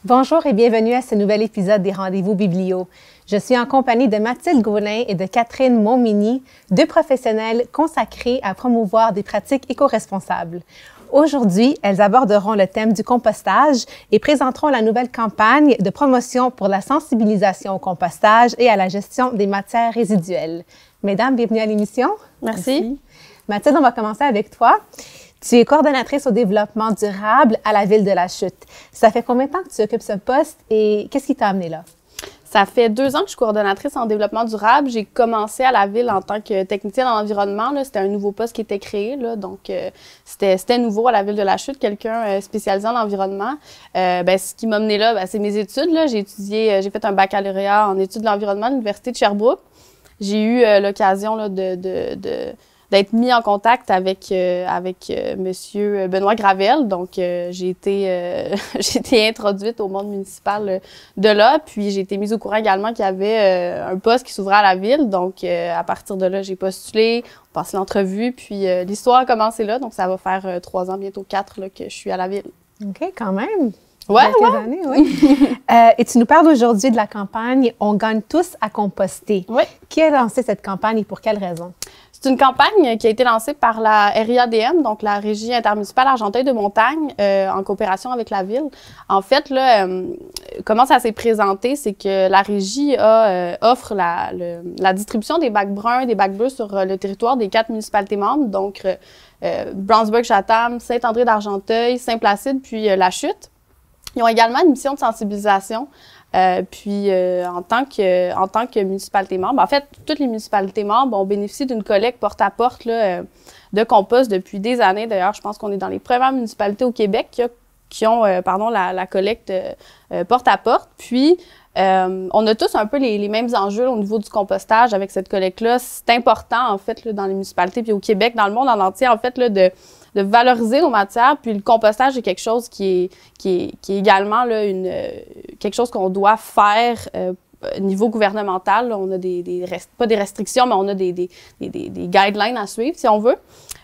Bonjour et bienvenue à ce nouvel épisode des Rendez-vous Biblio. Je suis en compagnie de Mathilde Gaulin et de Catherine Montminy, deux professionnelles consacrées à promouvoir des pratiques éco-responsables. Aujourd'hui, elles aborderont le thème du compostage et présenteront la nouvelle campagne de promotion pour la sensibilisation au compostage et à la gestion des matières résiduelles. Mesdames, bienvenue à l'émission. Merci. Mathilde, on va commencer avec toi. Tu es coordonnatrice au développement durable à la Ville de la Chute. Ça fait combien de temps que tu occupes ce poste et qu'est-ce qui t'a amené là? Ça fait 2 ans que je suis coordonnatrice en développement durable. J'ai commencé à la Ville en tant que technicienne en environnement. C'était un nouveau poste qui était créé, là, donc c'était nouveau à la Ville de la Chute, quelqu'un spécialisé en environnement. Ce qui m'a mené là, c'est mes études. J'ai fait un baccalauréat en études de l'environnement à l'Université de Sherbrooke. J'ai eu l'occasion là, d'être mis en contact avec Monsieur Benoît Gravel. Donc, j'ai été introduite au monde municipal de là. Puis, j'ai été mise au courant également qu'il y avait un poste qui s'ouvrait à la Ville. Donc, à partir de là, j'ai postulé, on passe l'entrevue. Puis, l'histoire a commencé là. Donc, ça va faire 3 ans, bientôt 4 là, que je suis à la Ville. OK, quand même. Ouais. Années, oui. Et tu nous parles aujourd'hui de la campagne « On gagne tous à composter ». Oui. Qui a lancé cette campagne et pour quelle raison? C'est une campagne qui a été lancée par la RIADM, donc la Régie intermunicipale Argenteuil-de-Montagne, en coopération avec la Ville. En fait, là, comment ça s'est présenté, c'est que la Régie offre la distribution des bacs bruns, des bacs bleus sur le territoire des 4 municipalités membres, donc Brownsburg-Chatham, Saint-André-d'Argenteuil, Saint-Placide, puis La Chute. Ils ont également une mission de sensibilisation. En tant que municipalité membre, en fait, toutes les municipalités membres ont bénéficié d'une collecte porte-à-porte là, de compost depuis des années. D'ailleurs, je pense qu'on est dans les premières municipalités au Québec qui ont la collecte porte-à-porte. Puis, on a tous un peu les mêmes enjeux au niveau du compostage avec cette collecte-là. C'est important, en fait, là, dans les municipalités, puis au Québec, dans le monde en entier, en fait, là, de valoriser nos matières. Puis le compostage est quelque chose qui est également là, quelque chose qu'on doit faire niveau gouvernemental. Là, on a pas des restrictions, mais on a des guidelines à suivre, si on veut.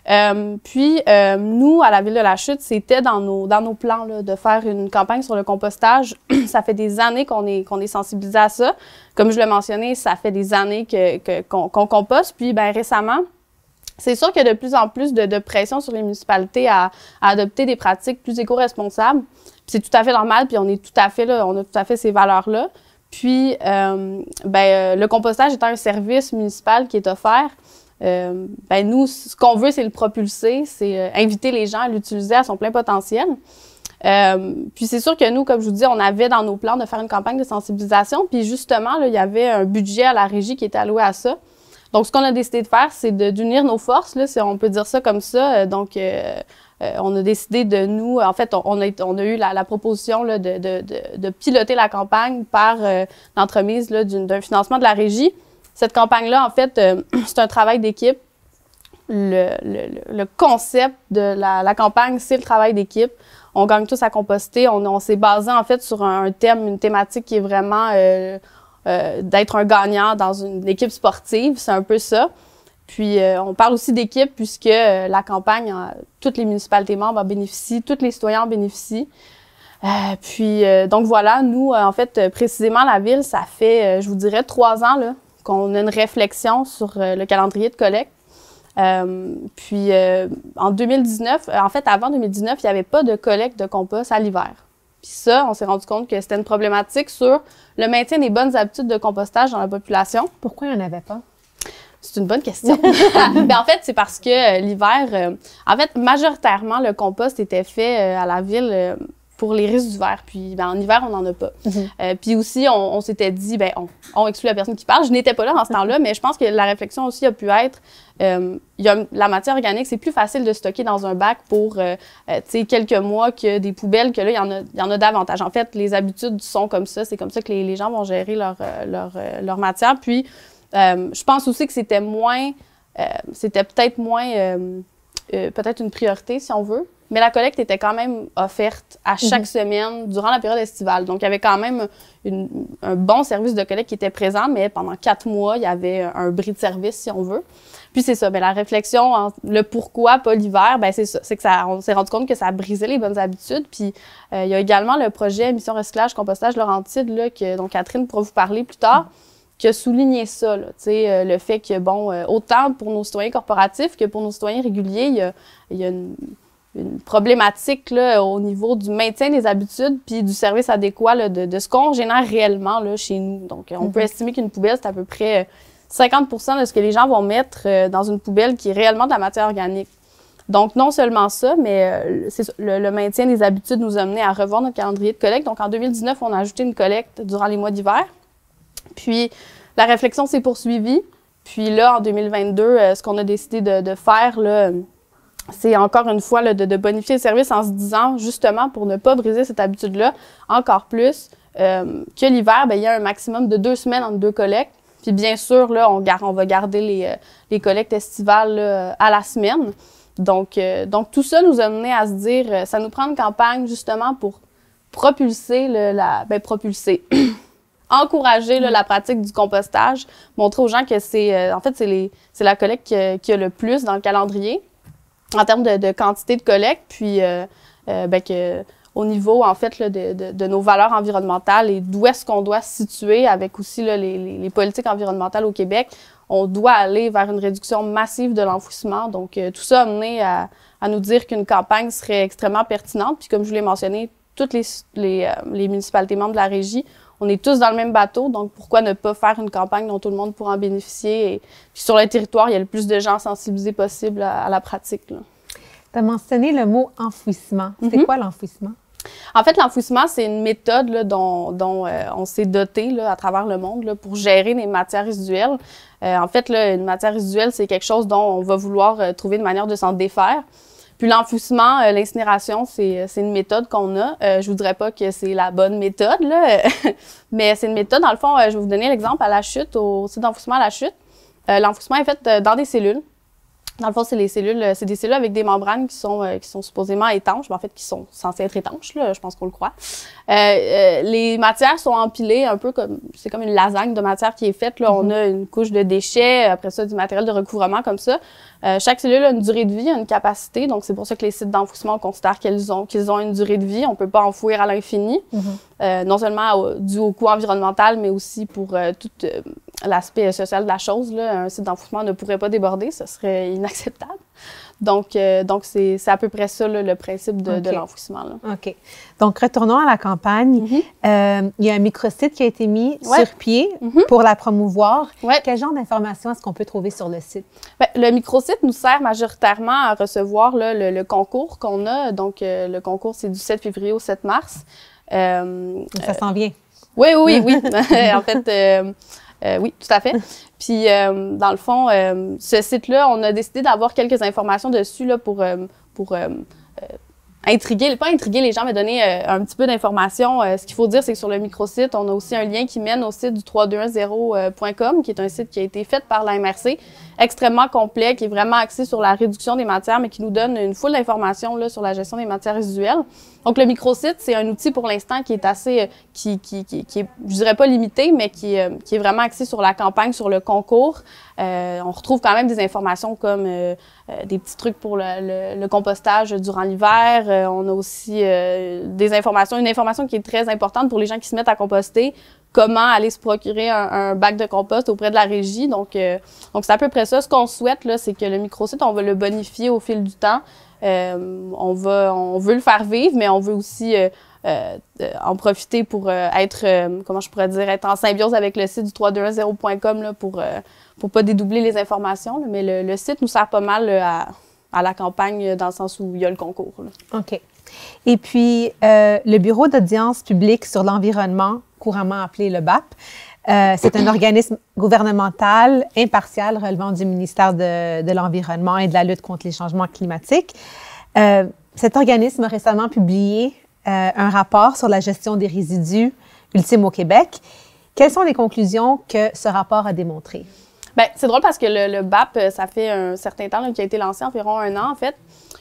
Nous, à la Ville de la Chute, c'était dans nos plans là, de faire une campagne sur le compostage. Ça fait des années qu'on est sensibilisé à ça. Comme je l'ai mentionné, ça fait des années qu'on composte. Puis récemment, c'est sûr qu'il y a de plus en plus de pression sur les municipalités à adopter des pratiques plus éco-responsables. C'est tout à fait normal, puis on a tout à fait ces valeurs-là. Puis, le compostage étant un service municipal qui est offert, nous, ce qu'on veut, c'est le propulser, c'est inviter les gens à l'utiliser à son plein potentiel. Puis c'est sûr que nous, comme je vous dis, on avait dans nos plans de faire une campagne de sensibilisation. Puis justement, là, il y avait un budget à la Régie qui était alloué à ça. Donc, ce qu'on a décidé de faire, c'est d'unir nos forces, là, si on peut dire ça comme ça. On a décidé de nous... En fait, on a eu la proposition là, de piloter la campagne par l'entremise d'un financement de la Régie. Cette campagne-là, en fait, c'est un travail d'équipe. Le concept de la campagne, c'est le travail d'équipe. On gagne tous à composter. On s'est basé, en fait, sur un thème, une thématique qui est vraiment... d'être un gagnant dans une équipe sportive, c'est un peu ça. Puis, on parle aussi d'équipe puisque la campagne, toutes les municipalités membres en bénéficient, tous les citoyens en bénéficient. Donc voilà, nous, en fait, précisément, la Ville, ça fait, je vous dirais, 3 ans là, qu'on a une réflexion sur le calendrier de collecte. En 2019, en fait, avant 2019, il n'y avait pas de collecte de compost à l'hiver. Puis ça, on s'est rendu compte que c'était une problématique sur le maintien des bonnes habitudes de compostage dans la population. Pourquoi il n'y en avait pas? C'est une bonne question. En fait, c'est parce que l'hiver, majoritairement, le compost était fait à la Ville pour les risques d'hiver. Puis en hiver, on n'en a pas. Puis aussi, on s'était dit, on exclut la personne qui parle. Je n'étais pas là en ce temps-là, mais je pense que la réflexion aussi a pu être, la matière organique, c'est plus facile de stocker dans un bac pour quelques mois que des poubelles, que là, il y en a davantage. En fait, les habitudes sont comme ça. C'est comme ça que les gens vont gérer leur matière. Puis, je pense aussi que c'était peut-être moins, peut-être une priorité, si on veut. mais la collecte était quand même offerte à chaque semaine durant la période estivale. Donc, il y avait quand même un bon service de collecte qui était présent, mais pendant 4 mois, il y avait un bris de service, si on veut. Puis c'est ça, bien, la réflexion, le pourquoi, pas l'hiver, bien c'est ça, c'est que on s'est rendu compte que ça a brisé les bonnes habitudes. Puis il y a également le projet Mission Recyclage Compostage Laurentide, là, dont Catherine pourra vous parler plus tard, qui a souligné ça, là, le fait que, bon, autant pour nos citoyens corporatifs que pour nos citoyens réguliers, il y a une problématique là, au niveau du maintien des habitudes puis du service adéquat là, de ce qu'on génère réellement là, chez nous. Donc, on peut estimer qu'une poubelle, c'est à peu près 50 % de ce que les gens vont mettre dans une poubelle qui est réellement de la matière organique. Donc, non seulement ça, mais le maintien des habitudes nous a amené à revoir notre calendrier de collecte. Donc, en 2019, on a ajouté une collecte durant les mois d'hiver. Puis, la réflexion s'est poursuivie. Puis là, en 2022, ce qu'on a décidé de faire, là, c'est encore une fois là, de bonifier le service en se disant, justement, pour ne pas briser cette habitude-là, encore plus, que l'hiver, bien, il y a un maximum de 2 semaines entre 2 collectes. Puis bien sûr, là, on va garder les collectes estivales là, à la semaine. Donc, tout ça nous a mené à se dire, ça nous prend une campagne, justement, pour propulser, encourager là, la pratique du compostage, montrer aux gens que c'est la collecte qui a le plus dans le calendrier en termes de quantité de collecte, puis au niveau en fait là, de nos valeurs environnementales et d'où est-ce qu'on doit se situer avec aussi là, les politiques environnementales au Québec, on doit aller vers une réduction massive de l'enfouissement. Donc tout ça a mené à nous dire qu'une campagne serait extrêmement pertinente. Puis comme je vous l'ai mentionné, toutes les municipalités membres de la régie, on est tous dans le même bateau, donc pourquoi ne pas faire une campagne dont tout le monde pourra en bénéficier? Et puis sur le territoire, il y a le plus de gens sensibilisés possible à la pratique. Tu as mentionné le mot enfouissement. C'est quoi l'enfouissement? En fait, l'enfouissement, c'est une méthode là, dont on s'est doté là, à travers le monde là, pour gérer les matières résiduelles. En fait, là, une matière résiduelle, c'est quelque chose dont on va vouloir trouver une manière de s'en défaire. Puis l'enfouissement, l'incinération, c'est une méthode qu'on a. Je voudrais pas que c'est la bonne méthode, là, mais c'est une méthode. Dans le fond, je vais vous donner l'exemple à La Chute, au site d'enfouissement à La Chute. L'enfouissement est fait dans des cellules. Dans le fond, c'est des cellules avec des membranes qui sont supposément étanches, mais en fait, qui sont censées être étanches, là, je pense qu'on le croit. Les matières sont empilées un peu c'est comme une lasagne de matière qui est faite. Là, on a une couche de déchets, après ça, du matériel de recouvrement comme ça. Chaque cellule a une durée de vie, a une capacité. Donc, c'est pour ça que les sites d'enfouissement, on considère qu'ils ont une durée de vie. On peut pas enfouir à l'infini. Non seulement dû au coût environnemental, mais aussi pour tout l'aspect social de la chose. Là, un site d'enfouissement ne pourrait pas déborder. Ce serait inacceptable. Donc c'est à peu près ça, là, le principe de l'enfouissement. Là. OK. Donc, retournons à la campagne. Il y a un microsite qui a été mis sur pied pour la promouvoir. Quel genre d'informations est-ce qu'on peut trouver sur le site? Bien, le microsite nous sert majoritairement à recevoir là, le concours qu'on a. Donc, le concours, c'est du 7 février au 7 mars. Ça s'en vient. Oui. En fait... oui, tout à fait. Puis, dans le fond, ce site-là, on a décidé d'avoir quelques informations dessus là, pour pas intriguer les gens, mais donner un petit peu d'informations. Ce qu'il faut dire, c'est que sur le microsite, on a aussi un lien qui mène au site du 3210.com, qui est un site qui a été fait par la MRC, extrêmement complet, qui est vraiment axé sur la réduction des matières, mais qui nous donne une foule d'informations là, sur la gestion des matières résiduelles. Donc, le microsite, c'est un outil pour l'instant qui est assez, qui est, je dirais pas limité, mais qui est vraiment axé sur la campagne, sur le concours. On retrouve quand même des informations comme des petits trucs pour le compostage durant l'hiver. On a aussi une information qui est très importante pour les gens qui se mettent à composter. Comment aller se procurer un bac de compost auprès de la régie. Donc c'est à peu près ça. Ce qu'on souhaite, là, c'est que le microsite, on va le bonifier au fil du temps. On veut le faire vivre, mais on veut aussi en profiter pour être en symbiose avec le site du 3210.com là, pour pas dédoubler les informations. Là, mais le site nous sert pas mal à la campagne dans le sens où il y a le concours. Là. OK. Et puis, le Bureau d'audience publique sur l'environnement, couramment appelé le BAP, c'est un organisme gouvernemental impartial relevant du ministère de l'Environnement et de la lutte contre les changements climatiques. Cet organisme a récemment publié un rapport sur la gestion des résidus ultimes au Québec. Quelles sont les conclusions que ce rapport a démontrées? Bien, c'est drôle parce que le BAP, ça fait un certain temps qu'il a été lancé, environ 1 an en fait.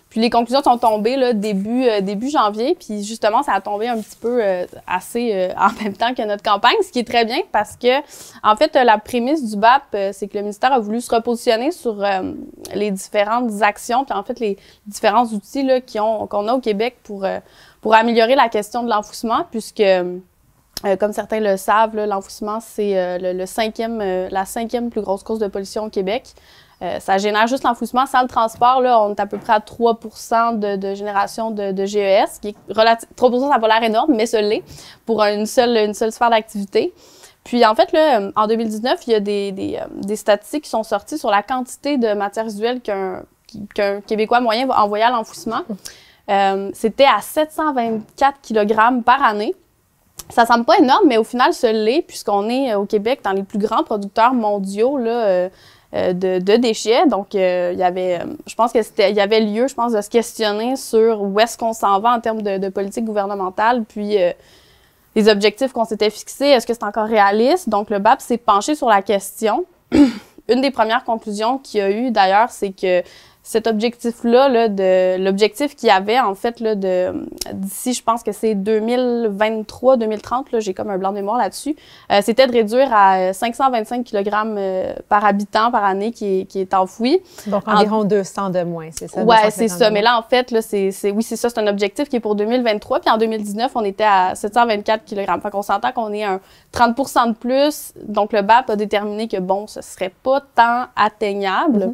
Puis les conclusions sont tombées là, début janvier, puis justement, ça a tombé un petit peu assez en même temps que notre campagne, ce qui est très bien parce que, en fait, la prémisse du BAP, c'est que le ministère a voulu se repositionner sur les différentes actions, puis en fait, les différents outils là, qu'on a au Québec pour améliorer la question de l'enfouissement, puisque, comme certains le savent, l'enfouissement, c'est la cinquième plus grosse cause de pollution au Québec. Ça génère juste l'enfouissement. Sans le transport, là, on est à peu près à 3 de génération de GES, qui est 3 ça va l'air énorme, mais ça l'est, pour une seule sphère d'activité. Puis, en fait, là, en 2019, il y a des statistiques qui sont sorties sur la quantité de matière résiduelle qu'un Québécois moyen va envoyer à l'enfouissement. C'était à 724 kg par année. Ça semble pas énorme, mais au final, ça l'est, puisqu'on est au Québec dans les plus grands producteurs mondiaux, là, de déchets. Donc, il y avait, je pense il y avait lieu, de se questionner sur où est-ce qu'on s'en va en termes de politique gouvernementale, puis les objectifs qu'on s'était fixés, est-ce que c'est encore réaliste? Donc, le BAP s'est penché sur la question. Une des premières conclusions qu'il y a eu, d'ailleurs, c'est que cet objectif-là, l'objectif qu'il y avait, en fait, là, d'ici, je pense que c'est 2023-2030, là, j'ai comme un blanc de mémoire là-dessus, c'était de réduire à 525 kg par habitant par année qui est enfoui. Donc, environ 200 de moins, c'est ça? Oui, c'est ça. Mais là, en fait, là, c'est ça, c'est un objectif qui est pour 2023. Puis en 2019, on était à 724 kg. Fait qu'on s'entend qu'on est à 30 de plus. Donc, le BAP a déterminé que, bon, ce serait pas tant atteignable.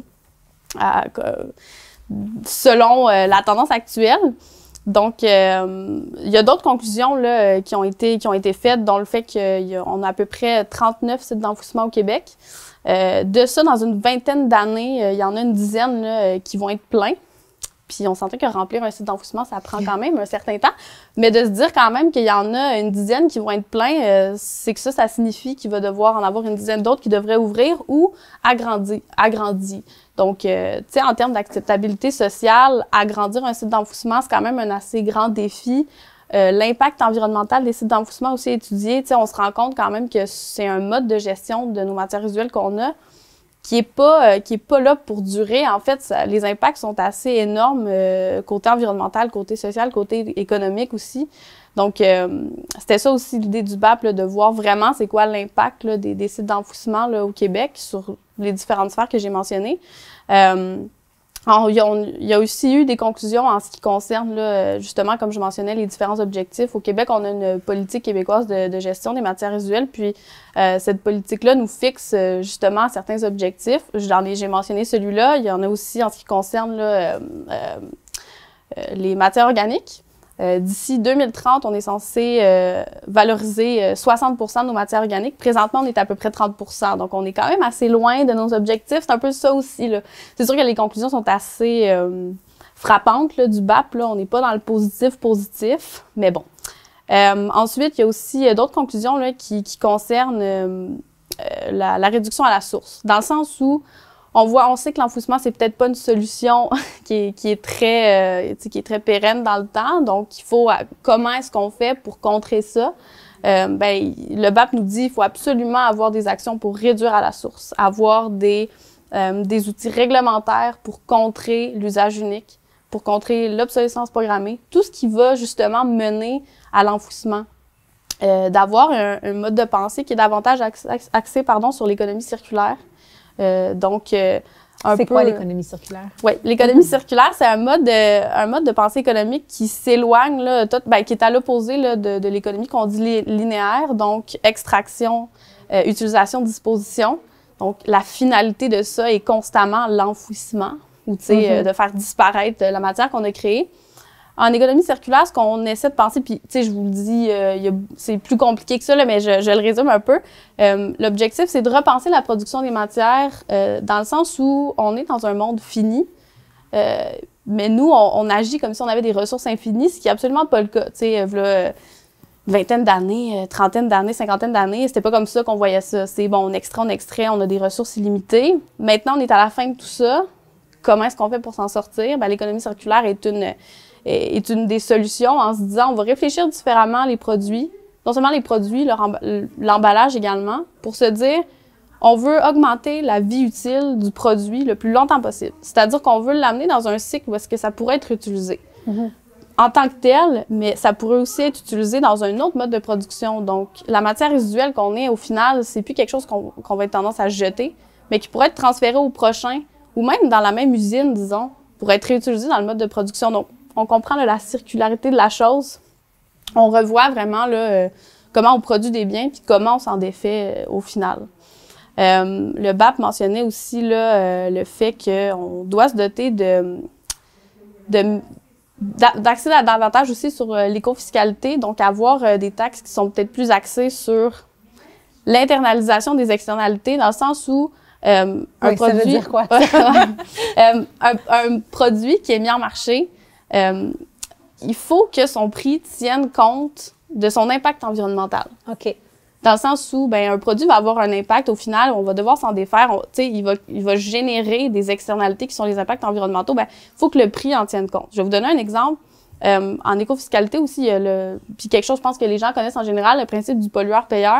Selon la tendance actuelle. Donc, il y a d'autres conclusions là, qui ont été faites, dont le fait qu'on a à peu près 39 sites d'enfouissement au Québec. De ça, dans une vingtaine d'années, il y en a une dizaine là, qui vont être pleins. Puis on s'entend que remplir un site d'enfouissement, ça prend quand même un certain temps. Mais de se dire quand même qu'il y en a une dizaine qui vont être pleins, c'est que ça signifie qu'il va devoir en avoir une dizaine d'autres qui devraient ouvrir ou agrandir. Donc, tu sais, en termes d'acceptabilité sociale, agrandir un site d'enfouissement, c'est quand même un assez grand défi. L'impact environnemental des sites d'enfouissement aussi étudié. Tu sais, on se rend compte quand même que c'est un mode de gestion de nos matières résiduelles qu'on a qui est pas là pour durer. En fait, les impacts sont assez énormes côté environnemental, côté social, côté économique aussi. Donc, c'était ça aussi l'idée du BAP, là, de voir vraiment c'est quoi l'impact là, des sites d'enfouissement là, au Québec sur les différentes sphères que j'ai mentionnées. Il y a aussi eu des conclusions en ce qui concerne, là, justement, comme je mentionnais, les différents objectifs. Au Québec, on a une politique québécoise de gestion des matières résiduelles, puis cette politique-là nous fixe justement certains objectifs. J'ai mentionné celui-là. Il y en a aussi en ce qui concerne là, les matières organiques. D'ici 2030, on est censé valoriser 60 de nos matières organiques. Présentement, on est à peu près 30 %. Donc, on est quand même assez loin de nos objectifs. C'est un peu ça aussi, là. C'est sûr que les conclusions sont assez frappantes là, du BAP. Là. On n'est pas dans le positif, mais bon. Ensuite, il y a aussi d'autres conclusions là, qui concernent la réduction à la source. Dans le sens où on sait que l'enfouissement, c'est peut-être pas une solution qui est très pérenne dans le temps. Donc, il faut, comment est-ce qu'on fait pour contrer ça? Le BAP nous dit qu'il faut absolument avoir des actions pour réduire à la source, avoir des outils réglementaires pour contrer l'usage unique, pour contrer l'obsolescence programmée, tout ce qui va justement mener à l'enfouissement. D'avoir un mode de pensée qui est davantage axé sur l'économie circulaire. C'est quoi l'économie circulaire? Oui, l'économie circulaire, c'est un mode de pensée économique qui s'éloigne, là, qui est à l'opposé là, de l'économie qu'on dit linéaire, donc extraction, utilisation, disposition. Donc, la finalité de ça est constamment l'enfouissement, ou de faire disparaître la matière qu'on a créée. En économie circulaire, ce qu'on essaie de penser, puis je vous le dis, c'est plus compliqué que ça, là, mais je le résume un peu. L'objectif, c'est de repenser la production des matières dans le sens où on est dans un monde fini, mais nous, on agit comme si on avait des ressources infinies, ce qui n'est absolument pas le cas. Tu sais, vingtaine d'années, trentaine d'années, cinquantaine d'années, c'était pas comme ça qu'on voyait ça. C'est bon, on extrait, on a des ressources illimitées. Maintenant, on est à la fin de tout ça. Comment est-ce qu'on fait pour s'en sortir? L'économie circulaire est une des solutions en se disant on va réfléchir différemment les produits, non seulement les produits, l'emballage également, pour se dire on veut augmenter la vie utile du produit le plus longtemps possible. C'est-à-dire qu'on veut l'amener dans un cycle où est-ce que ça pourrait être utilisé en tant que tel, mais ça pourrait aussi être utilisé dans un autre mode de production. Donc, la matière résiduelle qu'on est, au final, c'est plus quelque chose qu'on va être tendance à jeter, mais qui pourrait être transféré au prochain, ou même dans la même usine, disons, pour être réutilisé dans le mode de production. Donc, on comprend là, la circularité de la chose. On revoit vraiment là, comment on produit des biens, puis comment on s'en défait au final. Le BAP mentionnait aussi là, le fait qu'on doit se doter d'accès davantage aussi sur l'éco-fiscalité, donc avoir des taxes qui sont peut-être plus axées sur l'internalisation des externalités, dans le sens où un produit, ça veut dire quoi? un produit qui est mis en marché, il faut que son prix tienne compte de son impact environnemental. OK. Dans le sens où, ben, un produit va avoir un impact, au final, on va devoir s'en défaire, il va générer des externalités qui sont les impacts environnementaux, ben, il faut que le prix en tienne compte. Je vais vous donner un exemple. En éco-fiscalité aussi, il y a puis quelque chose, je pense que les gens connaissent en général, le principe du pollueur-payeur.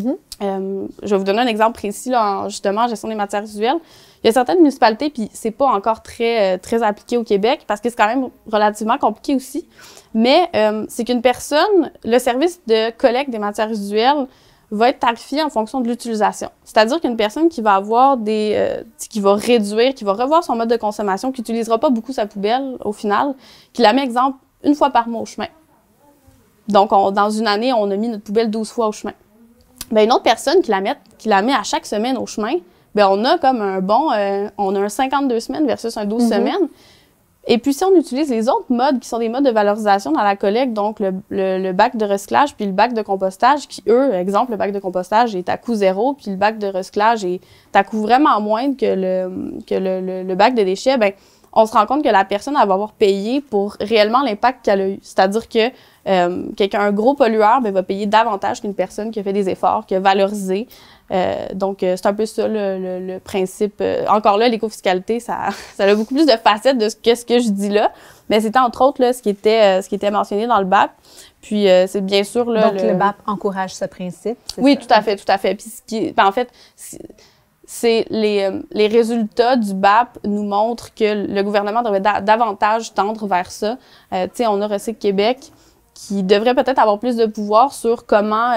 Je vais vous donner un exemple précis, là, justement, en gestion des matières résiduelles. Il y a certaines municipalités, puis c'est pas encore très appliqué au Québec, parce que c'est quand même relativement compliqué aussi. Mais c'est qu'une personne, le service de collecte des matières résiduelles va être tarifé en fonction de l'utilisation. C'est-à-dire qu'une personne qui va avoir qui va réduire, qui va revoir son mode de consommation, qui n'utilisera pas beaucoup sa poubelle au final, qui la met, exemple, une fois par mois au chemin. Donc, dans une année, on a mis notre poubelle 12 fois au chemin. Bien, une autre personne qui la met à chaque semaine au chemin, bien, on a comme on a un 52 semaines versus un 12 semaines. Et puis, si on utilise les autres modes qui sont des modes de valorisation dans la collecte, donc le bac de recyclage puis le bac de compostage, qui, eux, exemple, le bac de compostage est à coût zéro, puis le bac de recyclage est à coût vraiment moindre que le bac de déchets, bien, on se rend compte que la personne, elle va avoir payé pour réellement l'impact qu'elle a eu. C'est-à-dire que un gros pollueur, bien, va payer davantage qu'une personne qui a fait des efforts, qui a valorisé. Donc, c'est un peu ça le principe. Encore là, l'éco-fiscalité, ça a beaucoup plus de facettes de ce que je dis là. Mais c'était entre autres là, ce qui était mentionné dans le BAP. Puis, c'est bien sûr... Là, donc, le BAP encourage ce principe? Oui, tout à fait, tout à fait. Puis, en fait, c'est les résultats du BAP nous montrent que le gouvernement devrait davantage tendre vers ça. Tu sais, on a Recycle Québec qui devrait peut-être avoir plus de pouvoir sur comment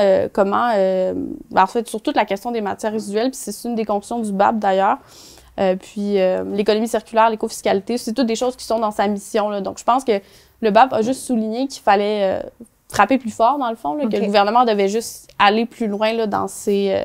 en fait, sur toute la question des matières résiduelles, puis c'est une des conclusions du BAP d'ailleurs. Puis l'économie circulaire, l'éco-fiscalité, c'est toutes des choses qui sont dans sa mission, là. Donc, je pense que le BAP a juste souligné qu'il fallait frapper plus fort, dans le fond, là, que le gouvernement devait juste aller plus loin là, dans ses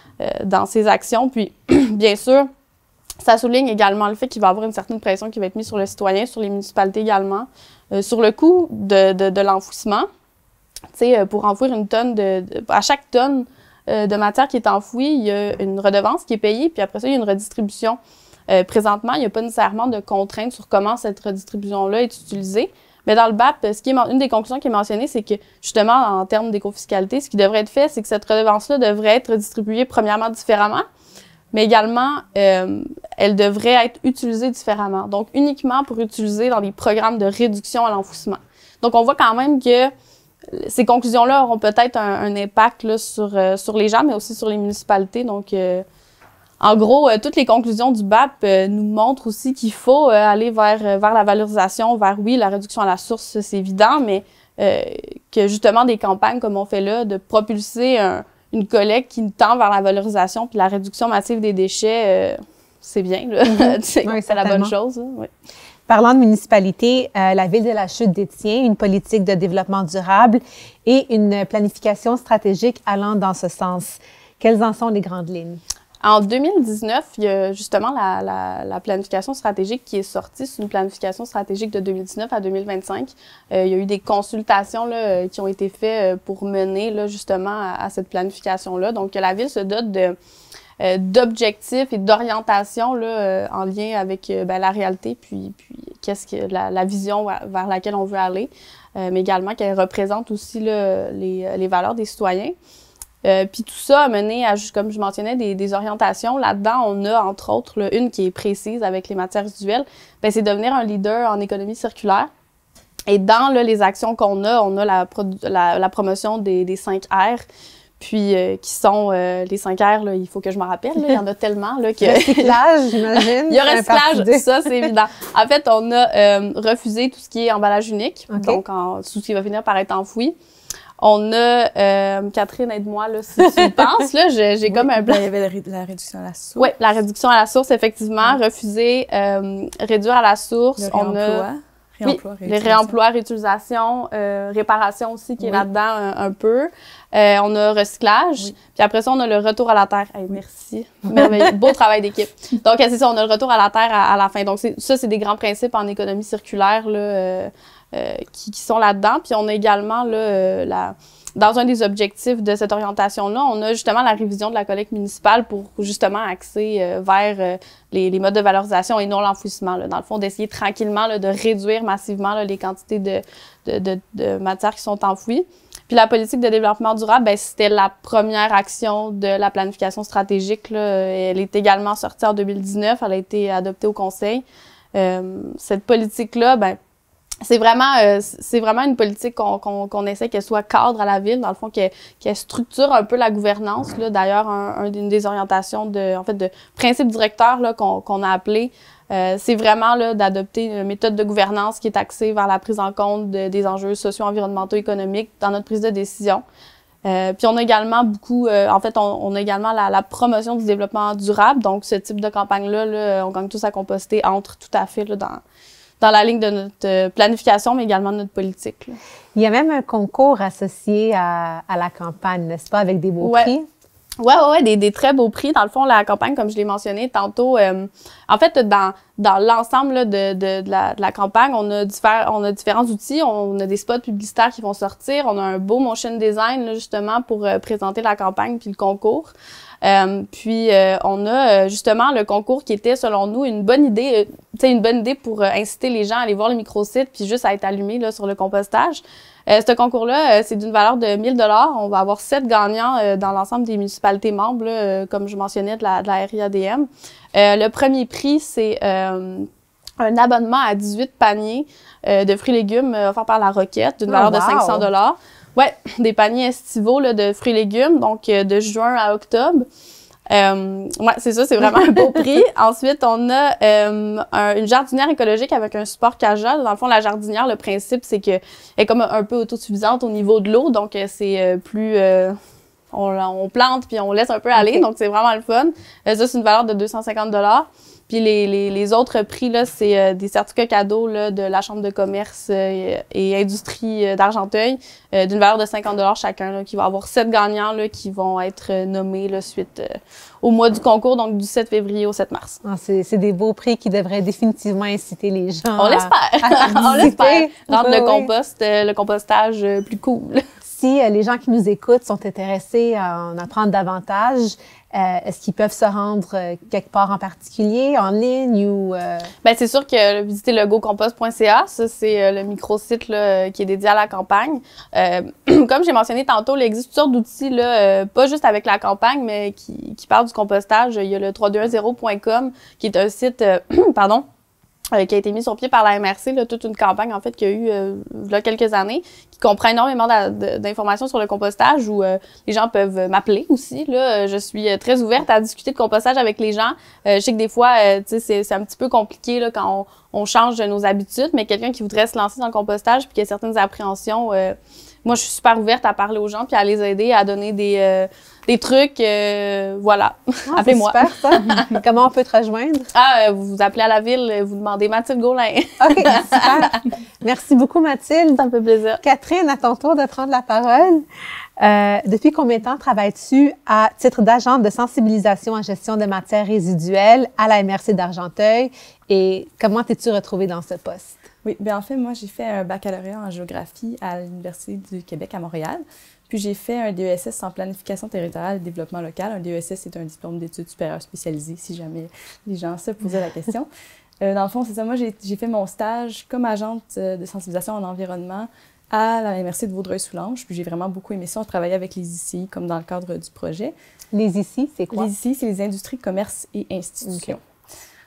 actions. Puis, bien sûr, ça souligne également le fait qu'il va y avoir une certaine pression qui va être mise sur le citoyen, sur les municipalités également, sur le coût de l'enfouissement. Tu sais, pour enfouir une tonne à chaque tonne de matière qui est enfouie, il y a une redevance qui est payée, puis après ça, il y a une redistribution. Présentement, il n'y a pas nécessairement de contraintes sur comment cette redistribution-là est utilisée. Mais dans le BAP, une des conclusions qui est mentionnée, c'est que, justement, en termes d'éco-fiscalité, ce qui devrait être fait, c'est que cette redevance-là devrait être redistribuée premièrement différemment, mais également, elle devrait être utilisée différemment. Donc, uniquement pour utiliser dans des programmes de réduction à l'enfouissement. Donc, on voit quand même que ces conclusions-là auront peut-être un impact là, sur les gens, mais aussi sur les municipalités. Donc, en gros, toutes les conclusions du BAP nous montrent aussi qu'il faut aller vers la valorisation, vers, oui, la réduction à la source, c'est évident, mais que justement des campagnes comme on fait là, de propulser une collecte qui tend vers la valorisation puis la réduction massive des déchets, c'est bien, là. Oui, c'est la bonne chose. Là. Oui. Parlant de municipalité, la Ville de la Chute détient une politique de développement durable et une planification stratégique allant dans ce sens. Quelles en sont les grandes lignes? En 2019, il y a justement la planification stratégique qui est sortie. C'est une planification stratégique de 2019 à 2025. Il y a eu des consultations là, qui ont été faites pour mener là, justement à cette planification-là. Donc, la Ville se dote d'objectifs et d'orientation là, en lien avec la réalité, puis qu'est-ce que la vision vers laquelle on veut aller, mais également qu'elle représente aussi là, les valeurs des citoyens. Puis tout ça a mené à, comme je mentionnais, des orientations. Là-dedans, on a, entre autres, là, une qui est précise avec les matières résiduelles, bien, c'est devenir un leader en économie circulaire. Et dans là, les actions qu'on a, on a la promotion des 5 R, puis qui sont les 5 R, là, il faut que je m'en rappelle, là, il y en a tellement. Là, que... Recyclage, j'imagine. Il y a recyclage, ça c'est évident. En fait, on a refusé tout ce qui est emballage unique, donc tout ce qui va finir par être enfoui. On a, Catherine, aide-moi, là, si tu penses, là, j'ai comme un blanc. Il y avait la réduction à la source. Oui, la réduction à la source, effectivement, refusé, réduire à la source. On a les réemplois, réutilisation, réparation aussi qui est là-dedans un peu. On a recyclage. Puis après ça, on a le retour à la terre. Hey, merci. Merveilleux. Beau travail d'équipe. Donc, c'est ça, on a le retour à la terre à la fin. Donc, ça, c'est des grands principes en économie circulaire là, qui sont là-dedans. Puis on a également là, dans un des objectifs de cette orientation-là, on a justement la révision de la collecte municipale pour justement axer vers les modes de valorisation et non l'enfouissement. Dans le fond, d'essayer tranquillement là, de réduire massivement là, les quantités de matières qui sont enfouies. Puis la politique de développement durable, ben, c'était la première action de la planification stratégique. Là. Elle est également sortie en 2019. Elle a été adoptée au Conseil. Cette politique-là, ben, c'est vraiment une politique qu'on essaie qu'elle soit cadre à la ville, dans le fond, qu'elle structure un peu la gouvernance. Là. D'ailleurs, une des orientations de principes directeurs là, qu'on a appelé, c'est vraiment là, d'adopter une méthode de gouvernance qui est axée vers la prise en compte des enjeux socio-environnementaux économiques dans notre prise de décision. Puis on a également on a également la promotion du développement durable. Donc, ce type de campagne-là, là, on gagne tous à composter entre tout à fait là, dans la ligne de notre planification, mais également de notre politique. Là. Il y a même un concours associé à la campagne, n'est-ce pas, avec des beaux prix? Oui, des très beaux prix. Dans le fond, la campagne, comme je l'ai mentionné tantôt, en fait, dans l'ensemble là, de la campagne, on a différents outils. On a des spots publicitaires qui vont sortir. On a un beau motion design, là, justement, pour présenter la campagne puis le concours. Puis on a justement le concours qui était, selon nous, une bonne idée pour inciter les gens à aller voir le microsite puis juste à être allumés là, sur le compostage. Ce concours-là, c'est d'une valeur de 1 000 $. On va avoir 7 gagnants dans l'ensemble des municipalités membres, là, comme je mentionnais, de la RIADM. Le premier prix, c'est un abonnement à 18 paniers de fruits et légumes offerts par la Roquette d'une valeur de 500 $. Ouais, des paniers estivaux là, de fruits et légumes, donc de juin à octobre. Ouais, c'est ça, c'est vraiment un beau prix. Ensuite, on a une jardinière écologique avec un support Caja. Dans le fond, la jardinière, le principe, c'est qu'elle est comme un peu autosuffisante au niveau de l'eau, donc c'est plus... on plante puis on laisse un peu aller, donc c'est vraiment le fun. Ça, c'est une valeur de 250 $. Puis les autres prix, là, c'est des certificats cadeaux là, de la Chambre de commerce et industrie d'Argenteuil d'une valeur de 50 $ chacun, là, qui va avoir 7 gagnants là, qui vont être nommés là, suite au mois du concours, donc du 7 février au 7 mars. Ah, c'est des beaux prix qui devraient définitivement inciter les gens On l'espère! On l'espère! Rendre le compostage plus cool. Si les gens qui nous écoutent sont intéressés à en apprendre davantage, est-ce qu'ils peuvent se rendre quelque part en particulier, en ligne ou... Bien, c'est sûr que visiter le gocompost.ca, ça, c'est le microsite là, qui est dédié à la campagne. Comme j'ai mentionné tantôt, il existe toutes sortes d'outils, là, pas juste avec la campagne, mais qui parlent du compostage. Il y a le 3210.com, qui est un site, qui a été mis sur pied par la MRC, là, toute une campagne, en fait, qu'il y a eu il y a quelques années, qui comprend énormément d'informations sur le compostage, où les gens peuvent m'appeler aussi. Là, je suis très ouverte à discuter de compostage avec les gens. Je sais que des fois, c'est un petit peu compliqué là, quand on change nos habitudes, mais quelqu'un qui voudrait se lancer dans le compostage puis qui a certaines appréhensions, moi, je suis super ouverte à parler aux gens puis à les aider, à donner des trucs, voilà. Appelez-moi. C'est super, ça. Comment on peut te rejoindre? Vous vous appelez à la ville, vous demandez Mathilde Gaulin. OK, super. Merci beaucoup, Mathilde. Ça me fait plaisir. Catherine, à ton tour de prendre la parole. Depuis combien de temps travailles-tu à titre d'agente de sensibilisation en gestion de matières résiduelles à la MRC d'Argenteuil et comment t'es-tu retrouvée dans ce poste? Oui, bien en fait, moi, j'ai fait un baccalauréat en géographie à l'Université du Québec à Montréal. Puis j'ai fait un DESS en planification territoriale et développement local. Un DESS, c'est un diplôme d'études supérieures spécialisées, si jamais les gens se posaient la question. Dans le fond, c'est ça. Moi, j'ai fait mon stage comme agente de sensibilisation en environnement à la MRC de Vaudreuil-Soulanges. Puis j'ai vraiment beaucoup aimé ça. On travaillait avec les ICI, comme dans le cadre du projet. Les ICI, c'est quoi? Les ICI, c'est les industries, commerces et institutions. Okay.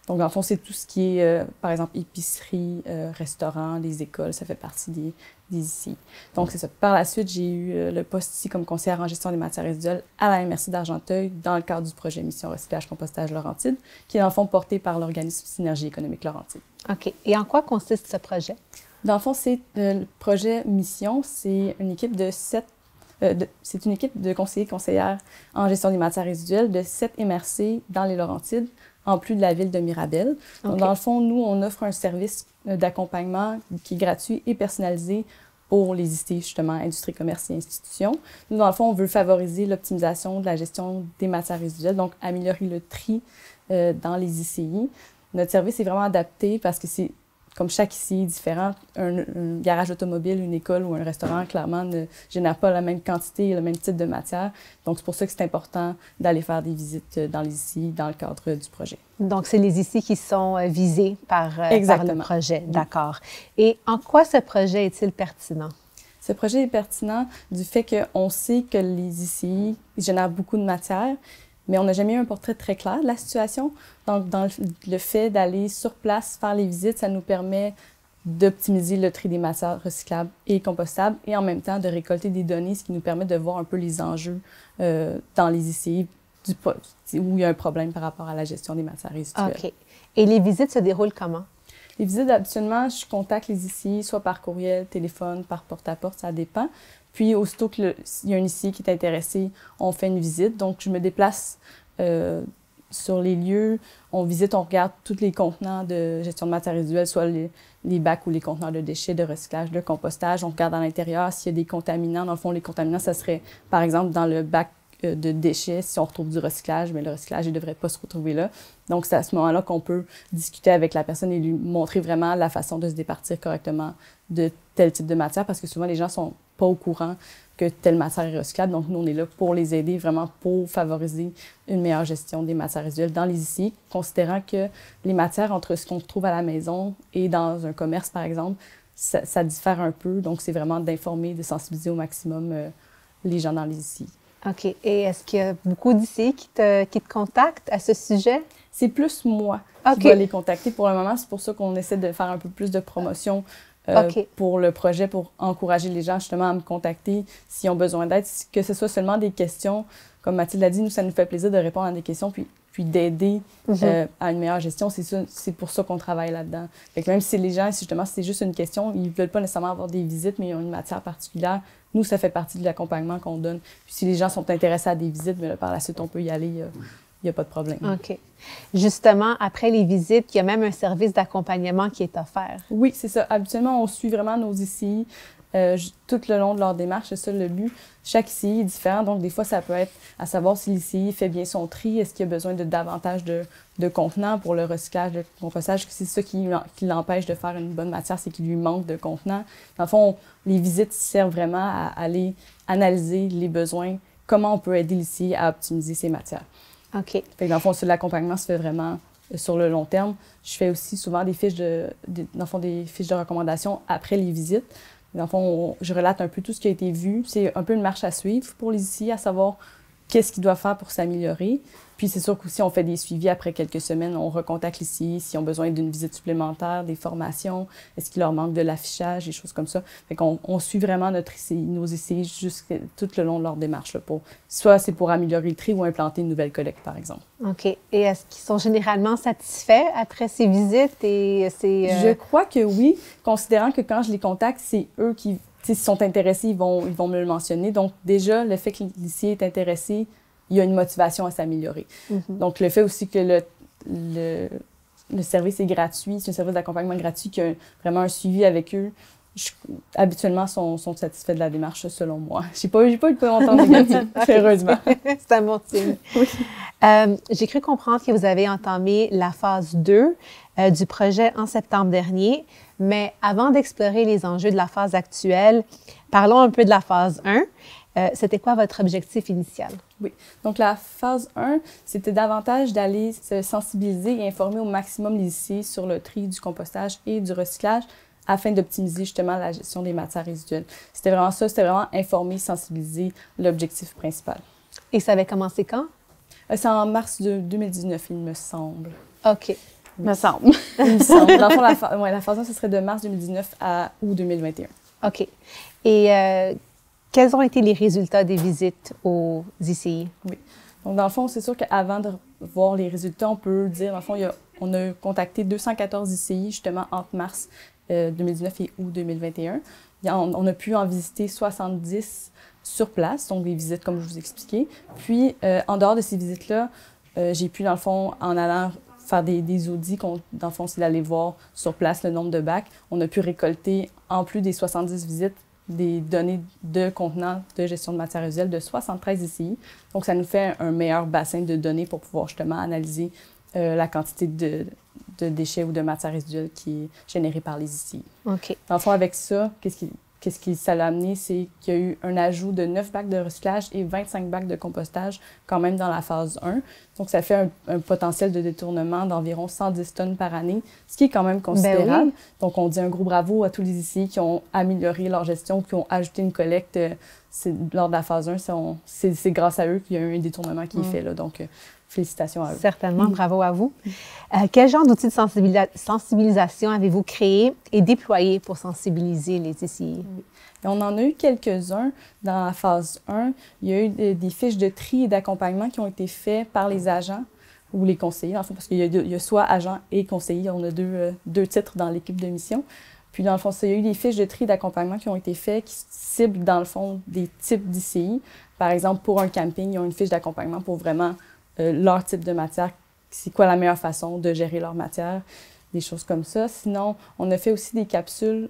Donc, dans le fond, c'est tout ce qui est, par exemple, épicerie, restaurant, les écoles, ça fait partie des ICI. Donc, c'est ça. Par la suite, j'ai eu le poste ici comme conseillère en gestion des matières résiduelles à la MRC d'Argenteuil dans le cadre du projet Mission Recyclage Compostage Laurentides, qui est dans le fond porté par l'organisme Synergie économique Laurentide. OK. Et en quoi consiste ce projet? Dans le fond, c'est le projet Mission, c'est une équipe de c'est une équipe de conseillers et conseillères en gestion des matières résiduelles de 7 MRC dans les Laurentides, en plus de la ville de Mirabel. Donc, dans le fond, nous, on offre un service d'accompagnement qui est gratuit et personnalisé pour les ICI, justement, industrie, commerce et institutions. Nous, dans le fond, on veut favoriser l'optimisation de la gestion des matières résiduelles, donc améliorer le tri dans les ICI. Notre service est vraiment adapté parce que c'est comme chaque ICI est différent. Un garage automobile, une école ou un restaurant, clairement, ne génère pas la même quantité et le même type de matière. Donc, c'est pour ça que c'est important d'aller faire des visites dans les ICI dans le cadre du projet. Donc, c'est les ICI qui sont visés par le projet. D'accord. Et en quoi ce projet est-il pertinent? Ce projet est pertinent du fait qu'on sait que les ICI génèrent beaucoup de matière, mais on n'a jamais eu un portrait très clair de la situation. Donc, dans le fait d'aller sur place, faire les visites, ça nous permet d'optimiser le tri des matières recyclables et compostables et en même temps de récolter des données, ce qui nous permet de voir un peu les enjeux dans les ICI où il y a un problème par rapport à la gestion des matières résiduelles. OK. Et les visites se déroulent comment? Les visites, habituellement, je contacte les ICI, soit par courriel, téléphone, par porte-à-porte, ça dépend. Puis, aussitôt qu'il y a un ICI qui est intéressé, on fait une visite. Donc, je me déplace sur les lieux, on visite, on regarde tous les contenants de gestion de matières résiduelles, soit les bacs ou les contenants de déchets, de recyclage, de compostage. On regarde à l'intérieur s'il y a des contaminants. Dans le fond, les contaminants, ça serait, par exemple, dans le bac de déchets. Si on retrouve du recyclage, mais le recyclage, il ne devrait pas se retrouver là. Donc, c'est à ce moment-là qu'on peut discuter avec la personne et lui montrer vraiment la façon de se départir correctement de tel type de matière, parce que souvent, les gens sont pas au courant que telle matière est recyclable. Donc, nous, on est là pour les aider, vraiment pour favoriser une meilleure gestion des matières résiduelles dans les ICI, considérant que les matières entre ce qu'on trouve à la maison et dans un commerce, par exemple, ça diffère un peu. Donc, c'est vraiment d'informer, de sensibiliser au maximum les gens dans les ICI. OK. Et est-ce qu'il y a beaucoup d'ICI qui te contactent à ce sujet? C'est plus moi qui va les contacter pour le moment. C'est pour ça qu'on essaie de faire un peu plus de promotion pour le projet, pour encourager les gens justement à me contacter s'ils ont besoin d'aide. Que ce soit seulement des questions, comme Mathilde l'a dit, nous, ça nous fait plaisir de répondre à des questions puis d'aider à une meilleure gestion. C'est pour ça qu'on travaille là-dedans. Fait que même si les gens, justement, si c'est juste une question, ils ne veulent pas nécessairement avoir des visites, mais ils ont une matière particulière, nous, ça fait partie de l'accompagnement qu'on donne. Puis si les gens sont intéressés à des visites, mais là, par la suite, on peut y aller. Il n'y a pas de problème. OK. Justement, après les visites, il y a même un service d'accompagnement qui est offert. Oui, c'est ça. Habituellement, on suit vraiment nos ICI tout le long de leur démarche. C'est ça le but. Chaque ICI est différent. Donc, des fois, ça peut être à savoir si l'ICI fait bien son tri. Est-ce qu'il y a besoin de davantage de contenants pour le recyclage, le compostage? C'est ça qui l'empêche de faire une bonne matière, c'est qu'il lui manque de contenants. Dans le fond, les visites servent vraiment à aller analyser les besoins, comment on peut aider l'ICI à optimiser ses matières. OK. Fait que dans le fond, l'accompagnement se fait vraiment sur le long terme. Je fais aussi souvent des fiches des fiches de recommandation après les visites. Dans le fond, je relate un peu tout ce qui a été vu. C'est un peu une marche à suivre pour les ICI, à savoir qu'est-ce qu'ils doivent faire pour s'améliorer. Puis c'est sûr qu'aussi, on fait des suivis après quelques semaines. On recontacte les ICI s'ils ont besoin d'une visite supplémentaire, des formations, est-ce qu'il leur manque de l'affichage, des choses comme ça. Fait qu'on suit vraiment nos ICI tout le long de leur démarche. Là, soit c'est pour améliorer le tri ou implanter une nouvelle collecte, par exemple. OK. Et est-ce qu'ils sont généralement satisfaits après ces visites? Je crois que oui, considérant que quand je les contacte, c'est eux qui, s'ils sont intéressés, ils vont me le mentionner. Donc déjà, le fait que l'ICI est intéressé, il y a une motivation à s'améliorer. Donc, le fait aussi que le service est gratuit, c'est un service d'accompagnement gratuit qui a vraiment un suivi avec eux, habituellement, sont satisfaits de la démarche, selon moi. J'ai pas eu de commentaires négatifs, heureusement. C'est un bon signe. Oui. J'ai cru comprendre que vous avez entamé la phase 2 du projet en septembre dernier, mais avant d'explorer les enjeux de la phase actuelle, parlons un peu de la phase 1. C'était quoi votre objectif initial? Oui. Donc, la phase 1, c'était davantage d'aller se sensibiliser et informer au maximum les ICI sur le tri du compostage et du recyclage afin d'optimiser justement la gestion des matières résiduelles. C'était vraiment ça, c'était vraiment informer, sensibiliser, l'objectif principal. Et ça avait commencé quand? C'est en mars 2019, il me semble. OK. Me semble. Il me semble. Dans le fond, la phase 1, ce serait de mars 2019 à août 2021. OK. Et quels ont été les résultats des visites aux ICI? Oui. Donc, dans le fond, c'est sûr qu'avant de voir les résultats, on peut dire, dans le fond, on a contacté 214 ICI, justement, entre mars 2019 et août 2021. On a pu en visiter 70 sur place, donc des visites comme je vous expliquais. Puis, en dehors de ces visites-là, j'ai pu, dans le fond, en allant faire des audits, dans le fond, c'est d'aller voir sur place le nombre de bacs. On a pu récolter, en plus des 70 visites, des données de contenants de gestion de matières résiduelles de 73 ICI. Donc, ça nous fait un meilleur bassin de données pour pouvoir justement analyser la quantité de déchets ou de matières résiduelles qui est générée par les ICI. OK. Dans le fond, avec ça, qu'est-ce qui ça l'a amené, c'est qu'il y a eu un ajout de 9 bacs de recyclage et 25 bacs de compostage quand même dans la phase 1. Donc, ça fait un potentiel de détournement d'environ 110 tonnes par année, ce qui est quand même considérable. Ben oui. Donc, on dit un gros bravo à tous les ICI qui ont amélioré leur gestion, qui ont ajouté une collecte lors de la phase 1. C'est grâce à eux qu'il y a eu un détournement qui est fait. Là. Donc, félicitations à eux. Certainement, bravo à vous. Quel genre d'outils de sensibilisation avez-vous créé et déployé pour sensibiliser les ICI? Oui. Et on en a eu quelques-uns dans la phase 1. Il y a eu des fiches de tri et d'accompagnement qui ont été faites par les agents ou les conseillers, en fait, parce qu'il y a soit agents et conseillers. On a deux titres dans l'équipe de mission. Puis, dans le fond, il y a eu des fiches de tri et d'accompagnement qui ont été faites qui ciblent, dans le fond, des types d'ICI. Par exemple, pour un camping, ils ont une fiche d'accompagnement pour vraiment leur type de matière, c'est quoi la meilleure façon de gérer leur matière, des choses comme ça. Sinon, on a fait aussi des capsules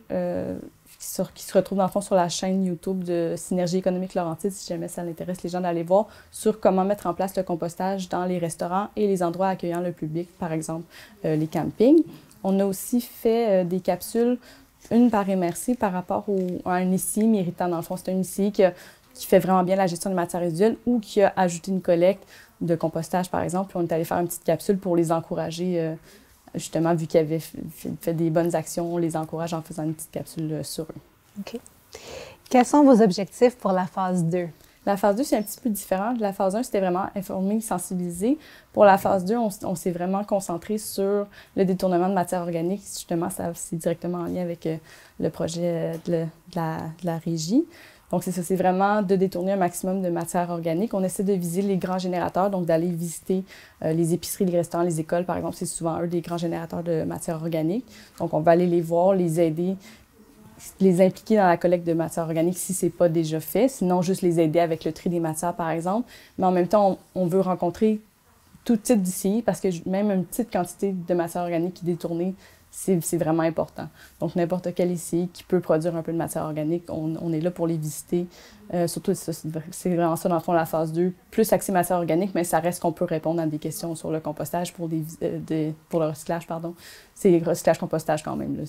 qui se retrouvent dans le fond sur la chaîne YouTube de Synergie économique Laurentide, si jamais ça intéresse les gens d'aller voir, sur comment mettre en place le compostage dans les restaurants et les endroits accueillant le public, par exemple les campings. On a aussi fait des capsules, une par MRC par rapport à un ICI méritant. Dans le fond, c'est un ICI qui fait vraiment bien la gestion des matières résiduelles ou qui a ajouté une collecte de compostage, par exemple. Puis on est allé faire une petite capsule pour les encourager, justement, vu qu'ils avaient fait des bonnes actions, on les encourage en faisant une petite capsule sur eux. OK. Quels sont vos objectifs pour la phase 2? La phase 2, c'est un petit peu différent. La phase 1, c'était vraiment informer, sensibiliser. Pour la phase 2, on s'est vraiment concentré sur le détournement de matières organiques. Justement, c'est directement en lien avec le projet de la régie. Donc, c'est ça, c'est vraiment de détourner un maximum de matières organiques. On essaie de viser les grands générateurs, donc d'aller visiter les épiceries, les restaurants, les écoles, par exemple. C'est souvent eux des grands générateurs de matières organiques. Donc, on va aller les voir, les aider, les impliquer dans la collecte de matières organiques si ce n'est pas déjà fait. Sinon, juste les aider avec le tri des matières, par exemple. Mais en même temps, on veut rencontrer tout type d'ICI parce que même une petite quantité de matière organique qui est détournée, c'est vraiment important. Donc, n'importe quel ICI qui peut produire un peu de matière organique, on est là pour les visiter. Surtout, c'est vraiment ça, dans le fond, la phase 2. Plus accès matière organique, mais ça reste qu'on peut répondre à des questions sur le compostage pour le recyclage, pardon. C'est recyclage-compostage quand même. Là.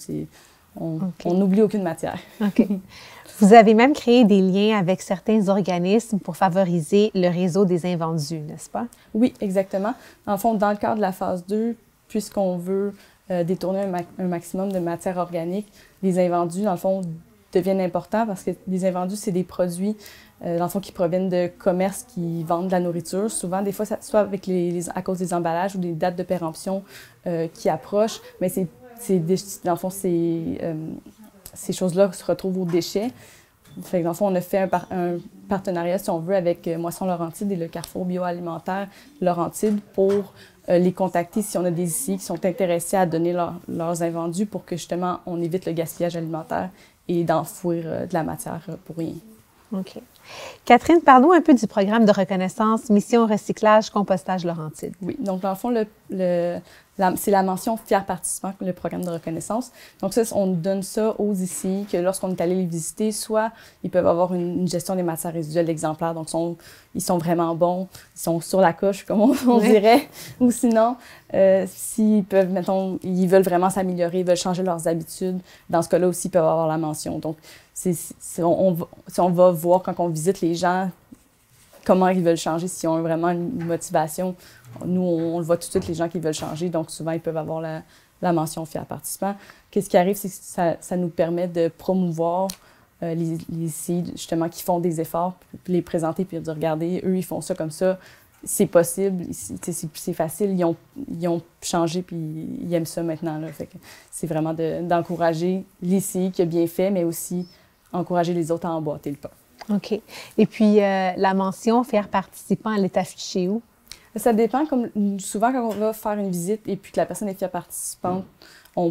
On n'oublie aucune matière. OK. Vous avez même créé des liens avec certains organismes pour favoriser le réseau des invendus, n'est-ce pas? Oui, exactement. En fond, dans le cadre de la phase 2, puisqu'on veut détourner un maximum de matière organique, les invendus, dans le fond, deviennent importants parce que les invendus, c'est des produits, dans le fond, qui proviennent de commerces qui vendent de la nourriture. Souvent, des fois, soit avec à cause des emballages ou des dates de péremption qui approchent, mais dans le fond, ces choses-là se retrouvent aux déchets. Fait que dans le fond, on a fait un partenariat, si on veut, avec Moisson Laurentide et le Carrefour bioalimentaire Laurentide pour les contacter si on a des ICI qui sont intéressés à donner leurs invendus pour que, justement, on évite le gaspillage alimentaire et d'enfouir de la matière pour rien. OK. Catherine, parlons un peu du programme de reconnaissance Mission Recyclage Compostage Laurentide. Oui, donc dans le fond, c'est la mention fier participant, le programme de reconnaissance. Donc ça, on donne ça aux ICI que lorsqu'on est allé les visiter, soit ils peuvent avoir une gestion des matières résiduelles exemplaire, donc ils sont vraiment bons, ils sont sur la coche, comme on dirait, ou sinon, s'ils peuvent, mettons, ils veulent vraiment s'améliorer, ils veulent changer leurs habitudes, dans ce cas-là aussi, ils peuvent avoir la mention. Donc, on va voir quand on visite les gens, comment ils veulent changer, s'ils ont vraiment une motivation. Nous, on le voit tout de suite, les gens qui veulent changer, donc souvent, ils peuvent avoir la mention fier participant. Qu'est-ce qui arrive, c'est que ça nous permet de promouvoir les ICI, justement, qui font des efforts, puis les présenter, puis dire, regardez, eux, ils font ça comme ça, c'est possible, c'est facile, ils ont changé puis ils aiment ça maintenant. Là. Fait que c'est vraiment d'encourager l'ICI qui a bien fait, mais aussi encourager les autres à emboîter le pas. OK. Et puis, la mention « fier participant », elle est affichée où? Ça dépend. Comme souvent, quand on va faire une visite et puis que la personne est fière participante, on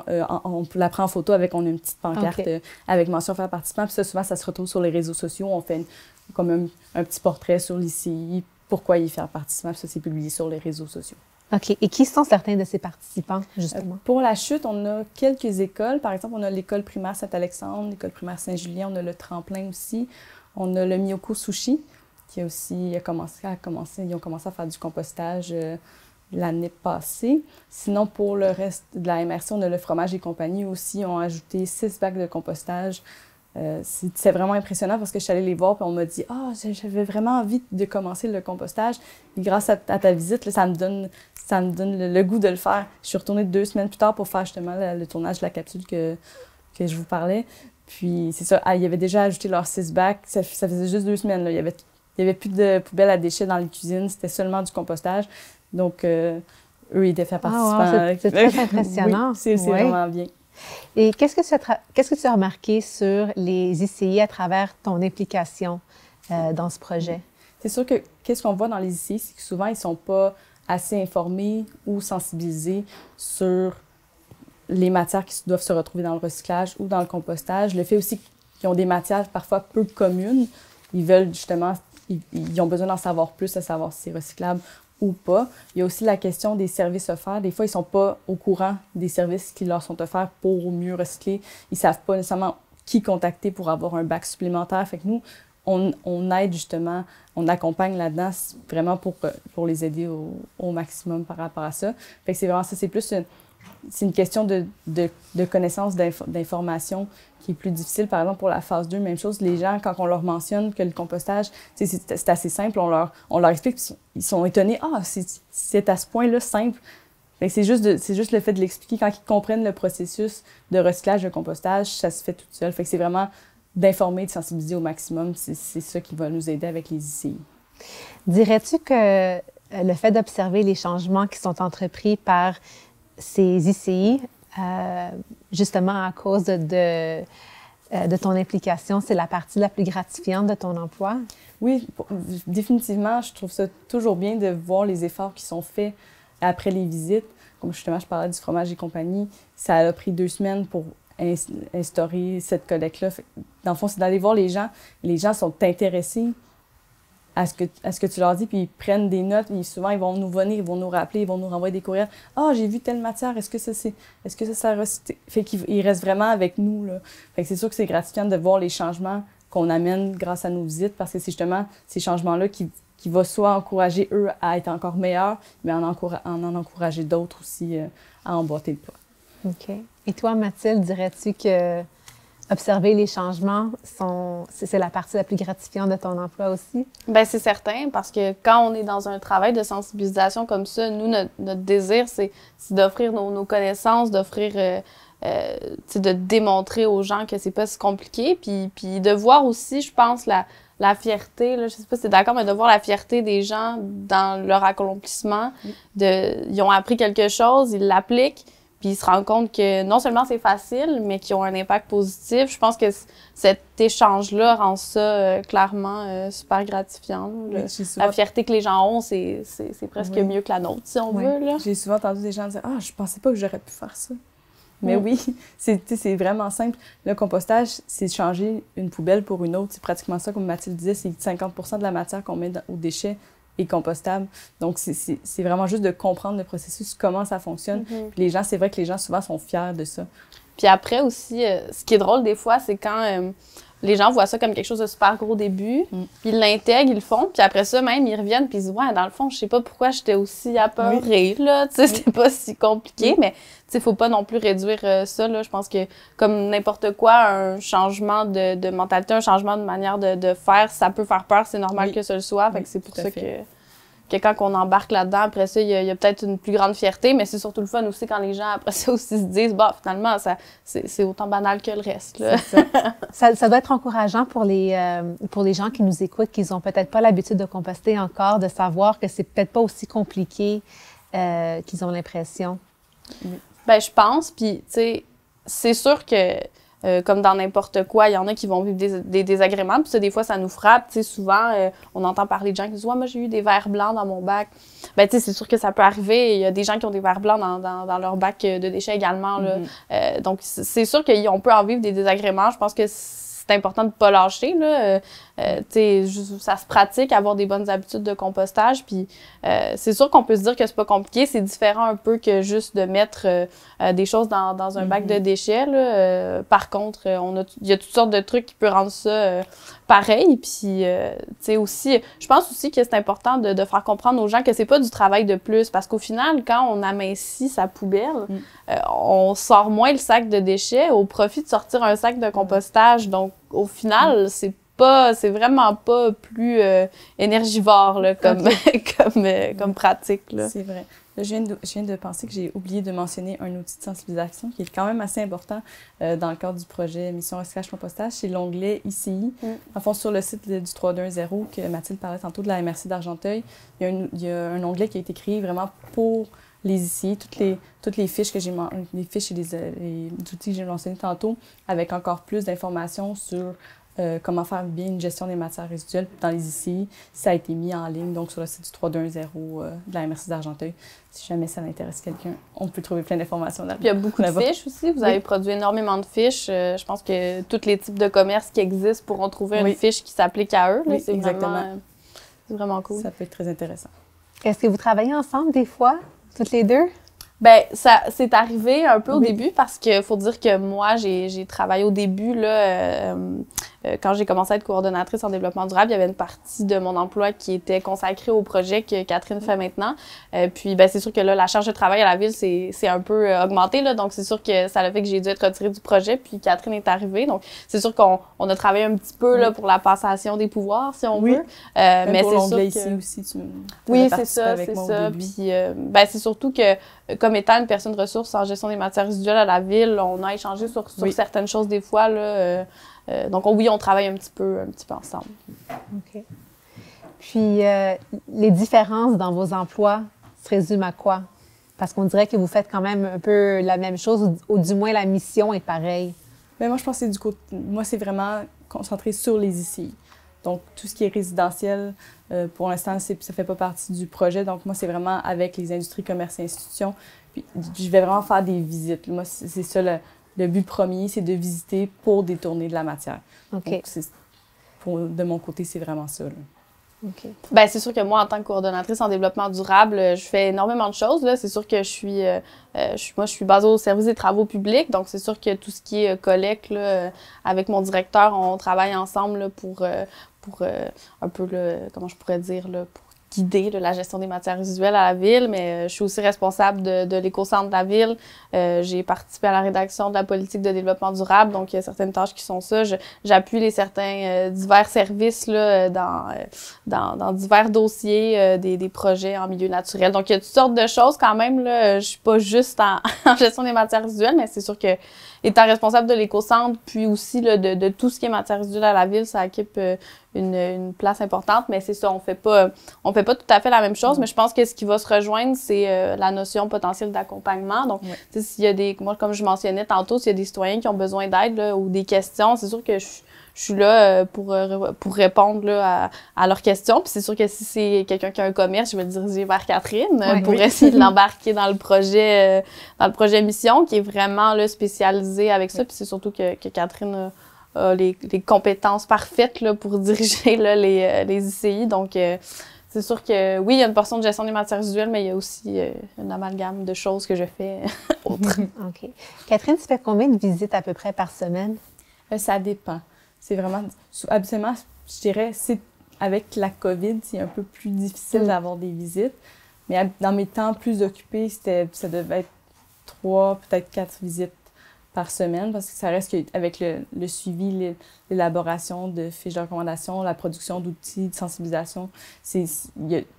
la prend en photo avec, on a une petite pancarte avec mention fier participant. Puis ça, souvent, ça se retrouve sur les réseaux sociaux. On fait comme un petit portrait sur l'ICI, pourquoi il est fier participant. Puis ça, c'est publié sur les réseaux sociaux. OK. Et qui sont certains de ces participants, justement? Pour la chute, on a quelques écoles. Par exemple, on a l'école primaire Saint-Alexandre, l'école primaire Saint-Julien, on a le tremplin aussi. On a le Miyoko Sushi, qui a aussi ils ont commencé à faire du compostage l'année passée. Sinon, pour le reste de la MRC, on a le fromage et compagnie aussi. Ils ont ajouté 6 bacs de compostage. C'est vraiment impressionnant parce que je suis allée les voir et on m'a dit « Ah, j'avais vraiment envie de commencer le compostage. » Et grâce à ta visite, là, ça me donne le goût de le faire. Je suis retournée 2 semaines plus tard pour faire justement le tournage de la capsule que je vous parlais. Puis c'est ça, ils avaient déjà ajouté leurs 6 bacs. Ça faisait juste 2 semaines. Là. Il y avait plus de poubelles à déchets dans les cuisines. C'était seulement du compostage. Donc, eux, ils étaient fiers participants. Wow, c'est très impressionnant. Oui, c'est vraiment bien. Et qu'est-ce que tu as remarqué sur les ICI à travers ton implication dans ce projet? C'est sûr que qu'est-ce qu'on voit dans les ICI, c'est que souvent, ils ne sont pas assez informés ou sensibilisés sur les matières qui doivent se retrouver dans le recyclage ou dans le compostage. Le fait aussi qu'ils ont des matières parfois peu communes, ils veulent justement, ils ont besoin d'en savoir plus, à savoir si c'est recyclable ou pas. Il y a aussi la question des services offerts. Des fois, ils ne sont pas au courant des services qui leur sont offerts pour mieux recycler. Ils ne savent pas nécessairement qui contacter pour avoir un bac supplémentaire. Fait que nous, on aide justement, on accompagne là-dedans vraiment pour les aider au maximum par rapport à ça. Fait que c'est vraiment ça, c'est plus une question de connaissance d'information qui est plus difficile. Par exemple, pour la phase 2, même chose, les gens, quand on leur mentionne que le compostage, c'est assez simple, on leur explique, ils sont étonnés. « Ah, c'est à ce point-là simple. » C'est juste le fait de l'expliquer. Quand ils comprennent le processus de recyclage, de compostage, ça se fait tout seul. Fait que c'est vraiment d'informer, de sensibiliser au maximum. C'est ça qui va nous aider avec les ICI. Dirais-tu que le fait d'observer les changements qui sont entrepris par ces ICI, justement à cause de ton implication, c'est la partie la plus gratifiante de ton emploi? Oui, définitivement. Je trouve ça toujours bien de voir les efforts qui sont faits après les visites. Comme justement, je parlais du fromage et compagnie, ça a pris 2 semaines pour instaurer cette collecte-là. Dans le fond, c'est d'aller voir les gens. Les gens sont intéressés à ce que tu leur dis, puis ils prennent des notes. Et souvent, ils vont nous venir, ils vont nous rappeler, ils vont nous renvoyer des courriels. « Ah, j'ai vu telle matière, est-ce que ça recycle? » Fait qu'ils restent vraiment avec nous, là. Fait que c'est sûr que c'est gratifiant de voir les changements qu'on amène grâce à nos visites, parce que c'est justement ces changements-là qui vont soit encourager eux à être encore meilleurs, mais en encourager d'autres aussi à emboîter le pas. OK. Et toi, Mathilde, dirais-tu que observer les changements, c'est la partie la plus gratifiante de ton emploi aussi? Bien, c'est certain, parce que quand on est dans un travail de sensibilisation comme ça, nous, notre désir, c'est d'offrir nos connaissances, d'offrir, de démontrer aux gens que c'est pas si compliqué, puis de voir aussi, je pense, la fierté, là, je sais pas si tu es d'accord, mais de voir la fierté des gens dans leur accomplissement. Ils ont appris quelque chose, ils l'appliquent, puis ils se rendent compte que non seulement c'est facile, mais qu'ils ont un impact positif. Je pense que cet échange-là rend ça clairement super gratifiant. La fierté que les gens ont, c'est presque mieux que la nôtre, si on veut. Là. J'ai souvent entendu des gens dire « Ah, je pensais pas que j'aurais pu faire ça. » Mais oui, c'est vraiment simple. Le compostage, c'est changer une poubelle pour une autre. C'est pratiquement ça, comme Mathilde disait, c'est 50% de la matière qu'on met aux déchets est compostable. Donc, c'est vraiment juste de comprendre le processus, comment ça fonctionne. Puis c'est vrai que les gens, souvent, sont fiers de ça. Puis après aussi, ce qui est drôle des fois, c'est quand les gens voient ça comme quelque chose de super gros au début, puis ils l'intègrent, ils le font, puis après ça, même, ils reviennent, puis ils disent « Ouais, dans le fond, je sais pas pourquoi j'étais aussi apeurée, là, tu sais, c'était pas si compliqué, mais tu sais, faut pas non plus réduire ça, là. Je pense que, comme n'importe quoi, un changement de mentalité, un changement de manière de faire, ça peut faire peur, c'est normal que ce le soit, fait que c'est pour ça que... que quand on embarque là-dedans, après ça, il y a peut-être une plus grande fierté, mais c'est surtout le fun aussi quand les gens, après ça aussi, se disent, bah, finalement, c'est autant banal que le reste, là. Ça doit être encourageant pour les gens qui nous écoutent, qui n'ont peut-être pas l'habitude de composter encore, de savoir que c'est peut-être pas aussi compliqué qu'ils ont l'impression. Bien, je pense, puis, tu sais, c'est sûr que comme dans n'importe quoi, il y en a qui vont vivre des désagréments, puis ça, des fois, ça nous frappe. Tu sais, souvent, on entend parler de gens qui disent « Ouais, moi, j'ai eu des verres blancs dans mon bac. » Bien, tu sais, c'est sûr que ça peut arriver. Il y a des gens qui ont des verres blancs dans leur bac de déchets également, là. Donc, c'est sûr qu'on peut en vivre des désagréments. Je pense que c'est important de ne pas lâcher, là. Tu sais, ça se pratique, avoir des bonnes habitudes de compostage. Puis, c'est sûr qu'on peut se dire que c'est pas compliqué. C'est différent un peu que juste de mettre des choses dans un bac de déchets, là. Par contre, il y a toutes sortes de trucs qui peuvent rendre ça pareil. Puis, tu sais, aussi, je pense aussi que c'est important de faire comprendre aux gens que c'est pas du travail de plus. Parce qu'au final, quand on amincit sa poubelle, on sort moins le sac de déchets au profit de sortir un sac de compostage. Donc, au final, c'est vraiment pas plus énergivore là, comme pratique. Là. C'est vrai. Là, je viens de penser que j'ai oublié de mentionner un outil de sensibilisation qui est quand même assez important dans le cadre du projet Mission Recyclage Compostage. C'est l'onglet ICI. En fond, sur le site du 310 que Mathilde parlait tantôt de la MRC d'Argenteuil, il y a un onglet qui a été créé vraiment pour les ICI, toutes les fiches que les fiches et les outils que j'ai mentionnés tantôt, avec encore plus d'informations sur comment faire bien une gestion des matières résiduelles dans les ICI. Ça a été mis en ligne, donc sur le site du 310 de la MRC d'Argenteuil. Si jamais ça intéresse quelqu'un, on peut trouver plein d'informations là-bas. Il y a beaucoup de fiches aussi. Vous avez produit énormément de fiches. Je pense que tous les types de commerces qui existent pourront trouver une fiche qui s'applique à eux. Là. Oui, exactement. C'est vraiment cool. Ça peut être très intéressant. Est-ce que vous travaillez ensemble des fois, toutes les deux? Bien, c'est arrivé un peu au début parce qu'il faut dire que moi, j'ai travaillé au début, là, quand j'ai commencé à être coordonnatrice en développement durable, il y avait une partie de mon emploi qui était consacrée au projet que Catherine fait maintenant. Puis, ben c'est sûr que là, la charge de travail à la ville, c'est un peu augmenté, là. Donc, c'est sûr que ça a fait que j'ai dû être retirée du projet. Puis, Catherine est arrivée. Donc, c'est sûr qu'on a travaillé un petit peu, là, pour la passation des pouvoirs, si on veut. Mais c'est sûr que... ici aussi, oui, c'est ça, c'est ça. Puis, ben c'est surtout que, comme étant une personne ressource en gestion des matières résiduelles à la ville, on a échangé sur certaines choses des fois, là. Donc, on travaille un petit peu ensemble. OK. Puis, les différences dans vos emplois se résument à quoi? Parce qu'on dirait que vous faites quand même un peu la même chose, ou du moins la mission est pareille. Bien, moi, je pense que moi, c'est vraiment concentré sur les ICI. Donc, tout ce qui est résidentiel, pour l'instant, ça ne fait pas partie du projet. Donc, moi, c'est vraiment avec les industries, commerces et institutions. Puis, je vais vraiment faire des visites. Moi, c'est ça le but premier, c'est de visiter pour détourner de la matière. OK. Donc, de mon côté, c'est vraiment ça. Là. OK. Bien, c'est sûr que moi, en tant que coordonnatrice en développement durable, je fais énormément de choses. Là. C'est sûr que je suis basée au service des travaux publics. Donc, c'est sûr que tout ce qui est collecte, là, avec mon directeur, on travaille ensemble là, pour un peu, comment je pourrais dire, là, pour guider là, la gestion des matières résiduelles à la ville, mais je suis aussi responsable de l'éco-centre de la ville. J'ai participé à la rédaction de la politique de développement durable, donc il y a certaines tâches qui sont ça. J'appuie certains divers services là, dans divers dossiers des projets en milieu naturel. Donc, il y a toutes sortes de choses quand même. Là. Je suis pas juste en gestion des matières résiduelles, mais c'est sûr que étant responsable de l'éco-centre, puis aussi là, de tout ce qui est matières résiduelles à la ville, ça occupe une place importante, mais c'est ça, on fait pas tout à fait la même chose, mais je pense que ce qui va se rejoindre, c'est la notion potentielle d'accompagnement. Donc, s'il y a moi, comme je mentionnais tantôt, s'il y a des citoyens qui ont besoin d'aide là, ou des questions, c'est sûr que je suis là pour répondre là, à leurs questions. Puis c'est sûr que si c'est quelqu'un qui a un commerce, je vais le diriger vers Catherine pour essayer de l'embarquer dans le projet Mission, qui est vraiment là, spécialisé avec ça. Puis c'est surtout que Catherine a les compétences parfaites là, pour diriger là, les ICI. Donc, c'est sûr que oui, il y a une portion de gestion des matières résiduelles, mais il y a aussi une amalgame de choses que je fais autres. OK. Catherine, tu fais combien de visites à peu près par semaine? Ça dépend. C'est vraiment... Habituellement, je dirais, avec la COVID, c'est un peu plus difficile d'avoir des visites. Mais dans mes temps plus occupés, ça devait être 3, peut-être 4 visites par semaine, parce que ça reste qu'avec le suivi, l'élaboration de fiches de recommandation, la production d'outils de sensibilisation, il y a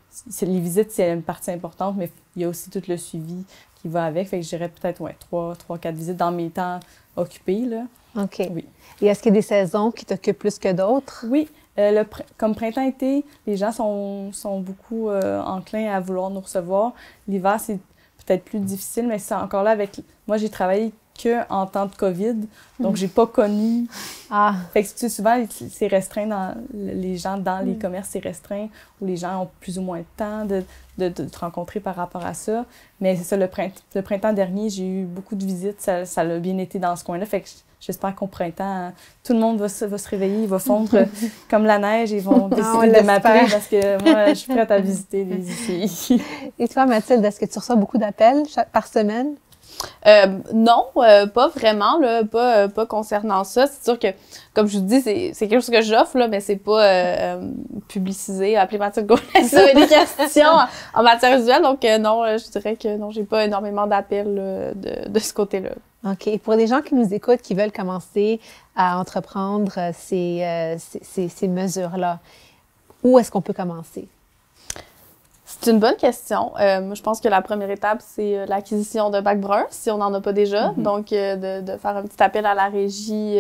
les visites, c'est une partie importante, mais il y a aussi tout le suivi qui va avec. Fait que je dirais peut-être 3-4 visites dans mes temps occupés, là. OK. Oui. Et est-ce qu'il y a des saisons qui t'occupent plus que d'autres? Oui. Comme printemps-été, les gens sont beaucoup enclins à vouloir nous recevoir. L'hiver, c'est peut-être plus difficile, mais c'est encore là avec... Moi, j'ai travaillé qu'en temps de COVID, donc j'ai pas connu... Ah! Fait que tu sais, souvent, c'est restreint dans... Les gens dans les commerces, c'est restreint, où les gens ont plus ou moins de temps de te rencontrer par rapport à ça. Mais c'est ça, le printemps dernier, j'ai eu beaucoup de visites, ça a bien été dans ce coin-là. Fait que j'espère qu'au printemps, tout le monde va se réveiller, il va fondre comme la neige et ils vont décider de m'appeler parce que moi, je suis prête à visiter les ICI. Et toi, Mathilde, est-ce que tu reçois beaucoup d'appels par semaine? Non, pas vraiment, là, pas concernant ça. C'est sûr que, comme je vous dis, c'est quelque chose que j'offre, là, mais c'est pas publicisé. Appelez Mathilde Gaulin si vous avez des questions en matière visuelle. Donc, non, je dirais que non, j'ai pas énormément d'appels de ce côté-là. OK. Et pour les gens qui nous écoutent, qui veulent commencer à entreprendre ces mesures-là, où est-ce qu'on peut commencer? C'est une bonne question. Moi, je pense que la première étape, c'est l'acquisition de bac brun, si on n'en a pas déjà. Donc, de faire un petit appel à la régie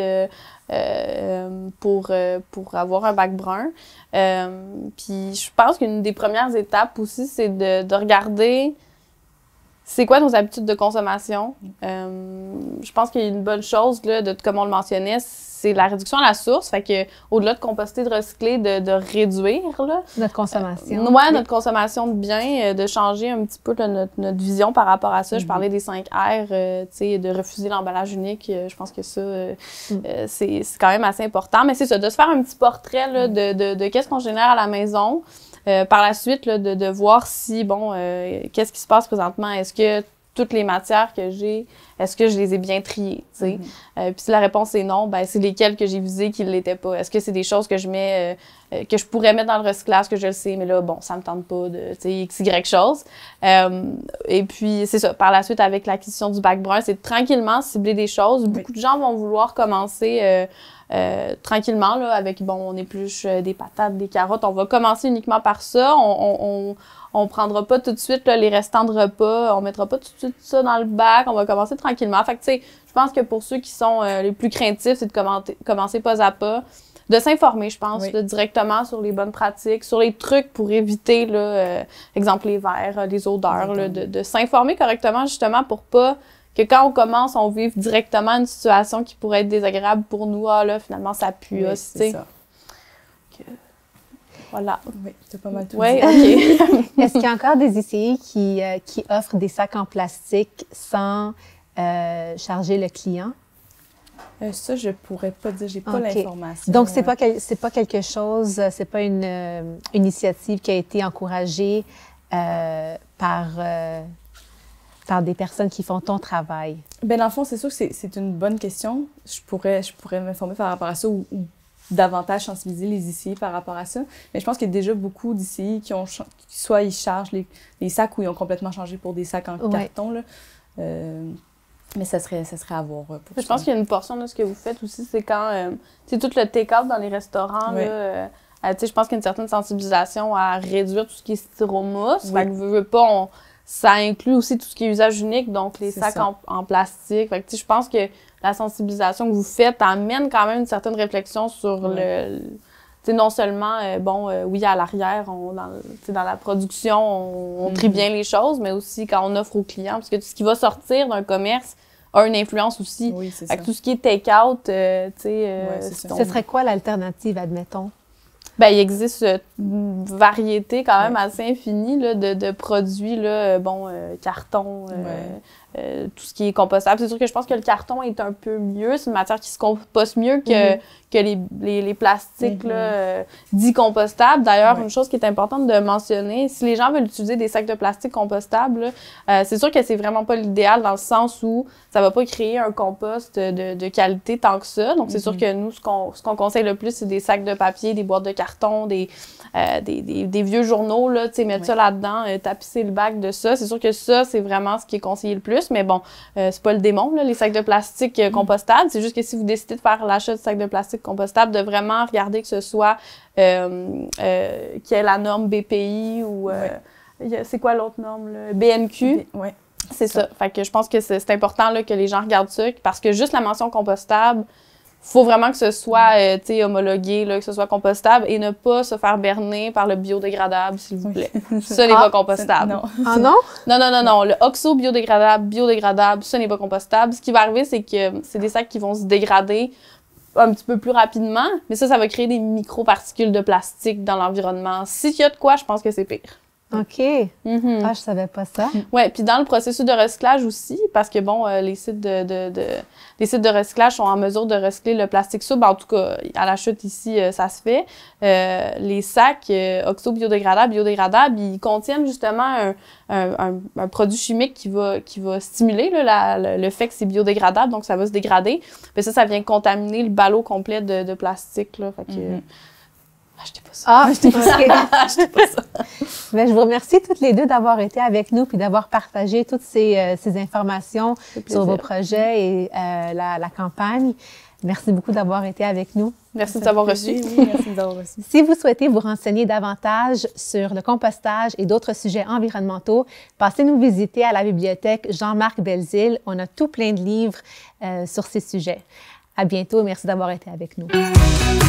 pour avoir un bac brun. Puis, je pense qu'une des premières étapes aussi, c'est de regarder c'est quoi nos habitudes de consommation. Je pense qu'il y a une bonne chose, là, comme on le mentionnait, c'est la réduction à la source. Fait que au-delà de composter, de recycler, de réduire là, notre consommation. Notre consommation de biens, de changer un petit peu là, notre vision par rapport à ça. Je parlais des 5 R, tu sais, de refuser l'emballage unique. Je pense que ça, c'est quand même assez important. Mais c'est ça, de se faire un petit portrait là, de qu'est-ce qu'on génère à la maison. Par la suite, là, de voir si, qu'est-ce qui se passe présentement? Est-ce que toutes les matières que j'ai, est-ce que je les ai bien triées? Puis si la réponse est non, c'est lesquelles que j'ai visées qui ne l'étaient pas. Est-ce que c'est des choses que je mets, que je pourrais mettre dans le recyclage, que je le sais, mais là, ça me tente pas de, X, Y chose. Et puis, c'est ça. Par la suite, avec l'acquisition du bac brun, c'est tranquillement cibler des choses. Beaucoup de gens vont vouloir commencer tranquillement, là, avec, on épluche des patates, des carottes. On va commencer uniquement par ça. On prendra pas tout de suite là, les restants de repas. On mettra pas tout de suite ça dans le bac. On va commencer tranquillement. Fait que, tu sais, je pense que pour ceux qui sont les plus craintifs, c'est de commencer pas à pas. De s'informer, je pense, là, directement sur les bonnes pratiques, sur les trucs pour éviter, là, exemple, les verres, les odeurs, là, de s'informer correctement, justement, pour pas que quand on commence, on vive directement une situation qui pourrait être désagréable pour nous. Ah là, finalement, ça pue. Oui, c'est ça. Voilà. Oui, c'est pas mal tout. Oui, OK. Est-ce qu'il y a encore des ICI qui offrent des sacs en plastique sans charger le client? Ça, je pourrais pas dire, j'ai pas l'information. Donc, c'est pas quelque chose, c'est pas une initiative qui a été encouragée par des personnes qui font ton travail? Bien, dans le fond, c'est sûr que c'est une bonne question. Je pourrais m'informer par rapport à ça ou davantage sensibiliser les ICI par rapport à ça. Mais je pense qu'il y a déjà beaucoup d'ICI qui soit ils chargent les sacs ou ils ont complètement changé pour des sacs en carton, là. Mais ça serait à voir pour je pense qu'il y a une portion de ce que vous faites aussi, c'est quand, tu sais, tout le take-out dans les restaurants, là, tu sais, je pense qu'il y a une certaine sensibilisation à réduire tout ce qui est styromousse. Fait que veux pas, ça inclut aussi tout ce qui est usage unique, donc les sacs en plastique. Fait que, tu sais, je pense que la sensibilisation que vous faites amène quand même une certaine réflexion sur tu sais, non seulement, oui, à l'arrière, dans la production, on trie bien les choses, mais aussi quand on offre aux clients, parce que tout ce qui va sortir d'un commerce a une influence aussi. Oui, c'est fait ça. que tout ce qui est take-out, tu sais... Ce serait quoi l'alternative, admettons? Il existe une variété quand même assez infinie là, de produits, là, carton, tout ce qui est compostable. C'est sûr que je pense que le carton est un peu mieux. C'est une matière qui se composte mieux que les plastiques là, dits compostables. D'ailleurs, une chose qui est importante de mentionner, si les gens veulent utiliser des sacs de plastique compostables, là, c'est sûr que c'est vraiment pas l'idéal dans le sens où ça va pas créer un compost de qualité tant que ça. Donc, c'est sûr que nous, ce qu'on conseille le plus, c'est des sacs de papier, des boîtes de carton, des vieux journaux, là, tu sais, mettre ça là-dedans, tapisser le bac de ça. C'est sûr que ça, c'est vraiment ce qui est conseillé le plus. plus, mais bon, c'est pas le démon, là, les sacs de plastique compostables. C'est juste que si vous décidez de faire l'achat de sacs de plastique compostables, de vraiment regarder que ce soit qui est la norme BPI ou c'est quoi l'autre norme, là? BNQ. Oui. C'est ça. Fait que je pense que c'est important là, que les gens regardent ça, parce que juste la mention compostable, faut vraiment que ce soit homologué, là, que ce soit compostable et ne pas se faire berner par le biodégradable, s'il vous plaît. Ça n'est pas compostable. Non. Ah non? Non. Le oxo biodégradable, ça n'est pas compostable. Ce qui va arriver, c'est que c'est des sacs qui vont se dégrader un petit peu plus rapidement, mais ça va créer des microparticules de plastique dans l'environnement. S'il y a de quoi, je pense que c'est pire. OK. Ah, je savais pas ça. Ouais, puis dans le processus de recyclage aussi, parce que bon, les sites les sites de recyclage sont en mesure de recycler le plastique souple. En tout cas, à la chute ici, ça se fait. Les sacs oxo-biodégradables, ils contiennent justement un produit chimique qui va stimuler là, le fait que c'est biodégradable, donc ça va se dégrader. Mais ça vient contaminer le ballot complet de plastique, là. Fait que achetez pas ça. Ah, achetez pas ça. Achetez pas ça. Bien, je vous remercie toutes les deux d'avoir été avec nous puis d'avoir partagé toutes ces informations sur vos projets et la campagne. Merci beaucoup d'avoir été avec nous. Merci de nous avoir reçus. Oui, merci de nous avoir reçus. Si vous souhaitez vous renseigner davantage sur le compostage et d'autres sujets environnementaux, passez nous visiter à la bibliothèque Jean-Marc Belzile. On a tout plein de livres sur ces sujets. À bientôt et merci d'avoir été avec nous.